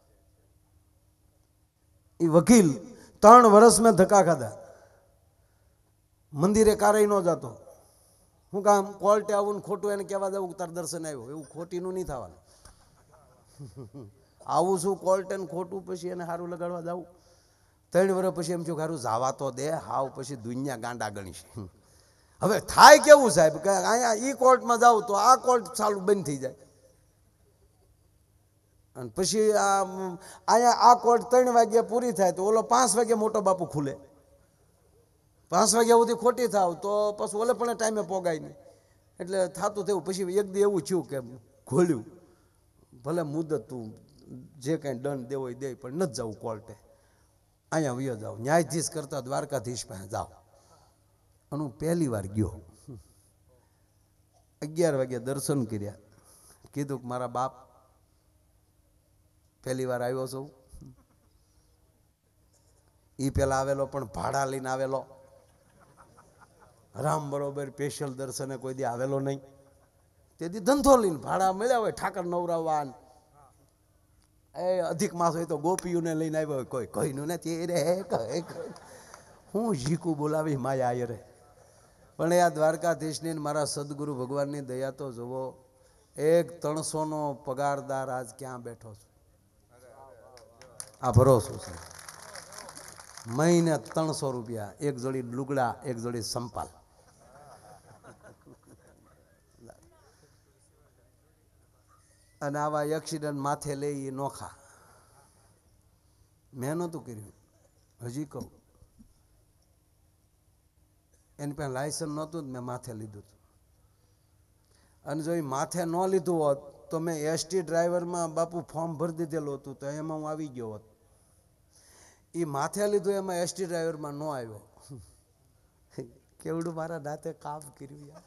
એ વકીલ 3 વર્ષ મેં ધક્કા ખાધા, મંદિરે કારેય ન જતો. હું કામ કોર્ટે આવું ખોટું એને કહેવા જવું તાર દર્શન આવ્યો એવું ખોટીનું નહીં થવાનું. આવું છું કોર્ટે ખોટું પછી એને સારું લગાડવા જવું. 3 વર્ષ પછી એમ થયું સારું જવા તો દે, હાવ પછી દુનિયા ગાંડા ગણીશ. હવે થાય કેવું સાહેબ કે અહીંયા ઈ કોર્ટમાં જાવ તો આ કોર્ટ ચાલુ બંધ થઈ જાય અને પછી અહીંયા આ કોર્ટ 3 વાગ્યા પૂરી થાય તો ઓલો 5 વાગે મોટો બાપુ ખુલે. 5 વાગ્યા સુધી ખોટી થાવ તો પછી ઓલે પણ ટાઈમે પોગાય નહીં. એટલે થતું થયું પછી એક દી એવું થયું કે ખોલ્યું ભલે મુદત તું જે કાંઈ દંડ દેવો એ દે પણ નથી જવું કોર્ટે, અહીંયા વયો જાઓ ન્યાયાધીશ કરતા દ્વારકાધીશ પાસે જાઓ. અને હું પહેલી વાર ગયો, 11 વાગે દર્શન કર્યા. કીધું કે મારા બાપ પહેલી વાર આવ્યો છું. એ પેલા આવેલો પણ ભાડા લઈને આવેલો, રામ બરોબર સ્પેશિયલ દર્શને કોઈ દી આવેલો નહીં. તેથી ધંધો લઈને ભાડા મળ્યા હોય, ઠાકર નવરાવવા એ અધિક માસ હોય તો ગોપીઓને લઈને આવ્યો હોય, કોઈ કહીનું નથી રે હું ઝીકું બોલાવી માયા આયે રે. પણ આ દ્વારકાધીશની મારા સદગુરુ ભગવાનની દયા તો જુઓ, એક 300નો પગારદાર આજ ક્યાં બેઠો છું. આ ભરોસો છે. મહિને 300 રૂપિયા, એક જોડી લુગડા, એક જોડી સંપાલ. અને આવા એક્સિડન્ટ માથે લઈ એ નોખા. મેં નહોતું કર્યું, હજી કહું. એની પાસે લાયસન્સ નહોતું જ મેં માથે લીધું હતું. અને જો એ માથે ન લીધું હોત તો મેં એસટી ડ્રાઈવરમાં બાપુ ફોર્મ ભરી દીધેલું હતું, તો એમાં હું આવી ગયો હોત. એ માથે લીધું એમાં એસટી ડ્રાઈવરમાં ન આવ્યો. કેવડું મારા દાંતે કામ કર્યું યાર.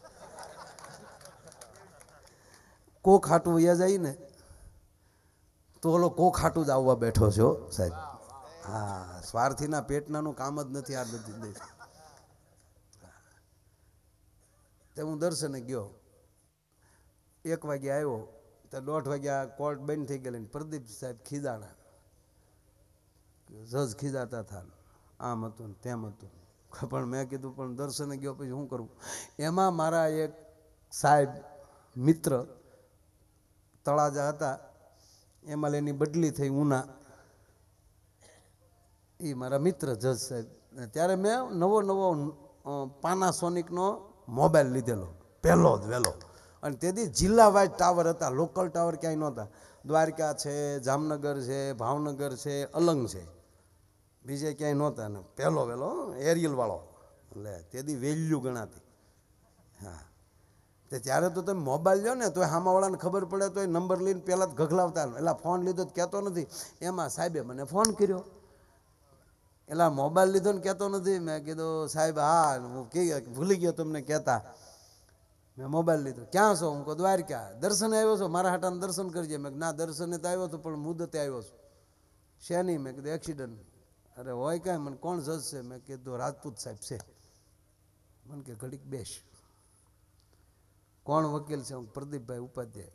કોક ખાટું વયા જાય ને તો ઓલો કોક ખાટું જ આવવા બેઠો છો સાહેબ. હા, સ્વાર્થીના પેટનાનું કામ જ નથી આ બધી. તે હું દર્શને ગયો, 1 વાગે આવ્યો તો 1:30 વાગ્યા કોર્ટ બંધ થઈ ગયેલી. પ્રદીપ સાહેબ ખીજાણા, જજ ખીજાતા હતા, આમ હતું ને તેમ હતું. પણ મેં કીધું પણ દર્શને ગયો પછી શું કરવું. એમાં મારા એક સાહેબ મિત્ર તળાજા હતા, એમાં એની બદલી થઈ ઉના. એ મારા મિત્ર જજ સાહેબ. ત્યારે મેં નવો પાનાસોનિકનો મોબાઈલ લીધેલો, પહેલો જ વહેલો. અને તેથી જિલ્લા વાઇઝ ટાવર હતા, લોકલ ટાવર ક્યાંય નહોતા. દ્વારકા છે, જામનગર છે, ભાવનગર છે, અલંગ છે, બીજે ક્યાંય નહોતા. ને પહેલો વહેલો એરિયલવાળો, એટલે તેથી વેલ્યુ ગણાતી. હા, તે ત્યારે તો તમે મોબાઈલ લો ને તો સામાવાળાને ખબર પડે તો એ નંબર લઈને પહેલાં જ ગગલાવતા. એટલે ફોન લીધો તો કહેતો નથી. એમાં સાહેબે મને ફોન કર્યો, એટલે મોબાઈલ લીધો ને કહેતો નથી. મેં કીધું સાહેબ હા હું ભૂલી ગયો તમને કહેતા. મેં મોબાઈલ લીધો. ક્યાં છો? હું કહું દ્વારકા. દર્શને આવ્યો છો? મારા હાટાને દર્શન કરજે. મેં ના દર્શને તો આવ્યો હતો પણ મુદતે આવ્યો છું. શેની? મેં કીધું એક્સિડન્ટ. અરે હોય કાંઈ? મને કોણ જજ છે? મેં કીધું રાજપૂત સાહેબ છે. મને કે ઘડીક બેસ. કોણ વકીલ છે? હું પ્રદીપભાઈ ઉપાધ્યાય.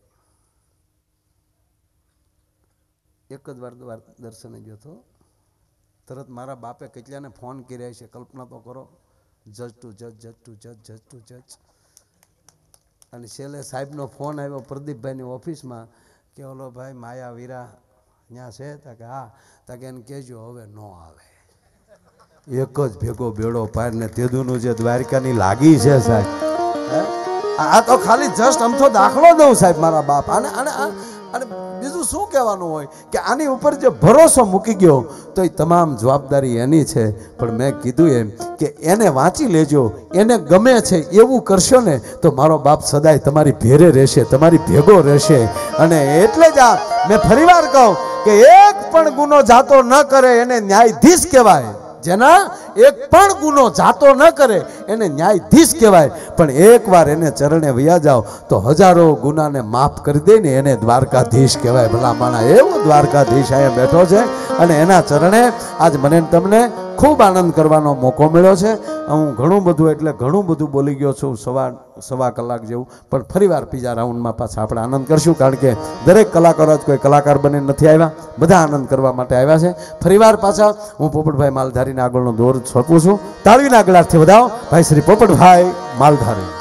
એક જ વાર દર્શને ગયો હતો. તરત મારા બાપે કેટલાને ફોન કર્યા છે કલ્પના તો કરો. જજ ટુ જજ, જજ ટુ જજ, જજ ટુ જજ. અને છેલ્લે સાહેબનો ફોન આવ્યો પ્રદીપભાઈની ઓફિસમાં કે ઓલો ભાઈ માયા વીરા ત્યાં છે? તા કે હા. તા કે એને કહેજો હવે ન આવે. એક જ ભેગો બેડો પારને તેદુનું જે દ્વારકાની લાગી છે સાહેબ. આ તો ખાલી જસ્ટ અમથો દાખલો દઉં સાહેબ મારા બાપ. અને બીજું શું કહેવાનું હોય કે આની ઉપર જે ભરોસો મૂકી ગયો તો એ તમામ જવાબદારી એની છે. પણ મેં કીધું એમ કે એને વાંચી લેજો, એને ગમે છે એવું કરશો ને તો મારો બાપ સદાય તમારી ભેરે રહેશે, તમારી ભેગો રહેશે. અને એટલે જ આ મેં ફરીવાર કહું કે એક પણ ગુનો જાતો ન કરે એને ન્યાયાધીશ કહેવાય. જેના એક પણ ગુનો જાતો ન કરે એને ન્યાયાધીશ કહેવાય. પણ એકવાર એને ચરણે વયા જાઓ તો હજારો ગુનાને માફ કરી દે ને એને દ્વારકાધીશ કહેવાય. ભલા માણા એવો દ્વારકાધીશ અહીંયા બેઠો છે અને એના ચરણે આજ મને તમને ખૂબ આનંદ કરવાનો મોકો મળ્યો છે. હું ઘણું બધું બોલી ગયો છું, સવા કલાક જેવું. પણ ફરીવાર બીજા રાઉન્ડમાં પાછા આપણે આનંદ કરશું, કારણ કે દરેક કલાકારો જ કોઈ કલાકાર બની નથી આવ્યા, બધા આનંદ કરવા માટે આવ્યા છે. ફરીવાર પાછા હું પોપટભાઈ માલધારીને આગળનો દોર સોંપું છું. તાળીના ગળાથી વધાવો ભાઈ શ્રી પોપટભાઈ માલધારી.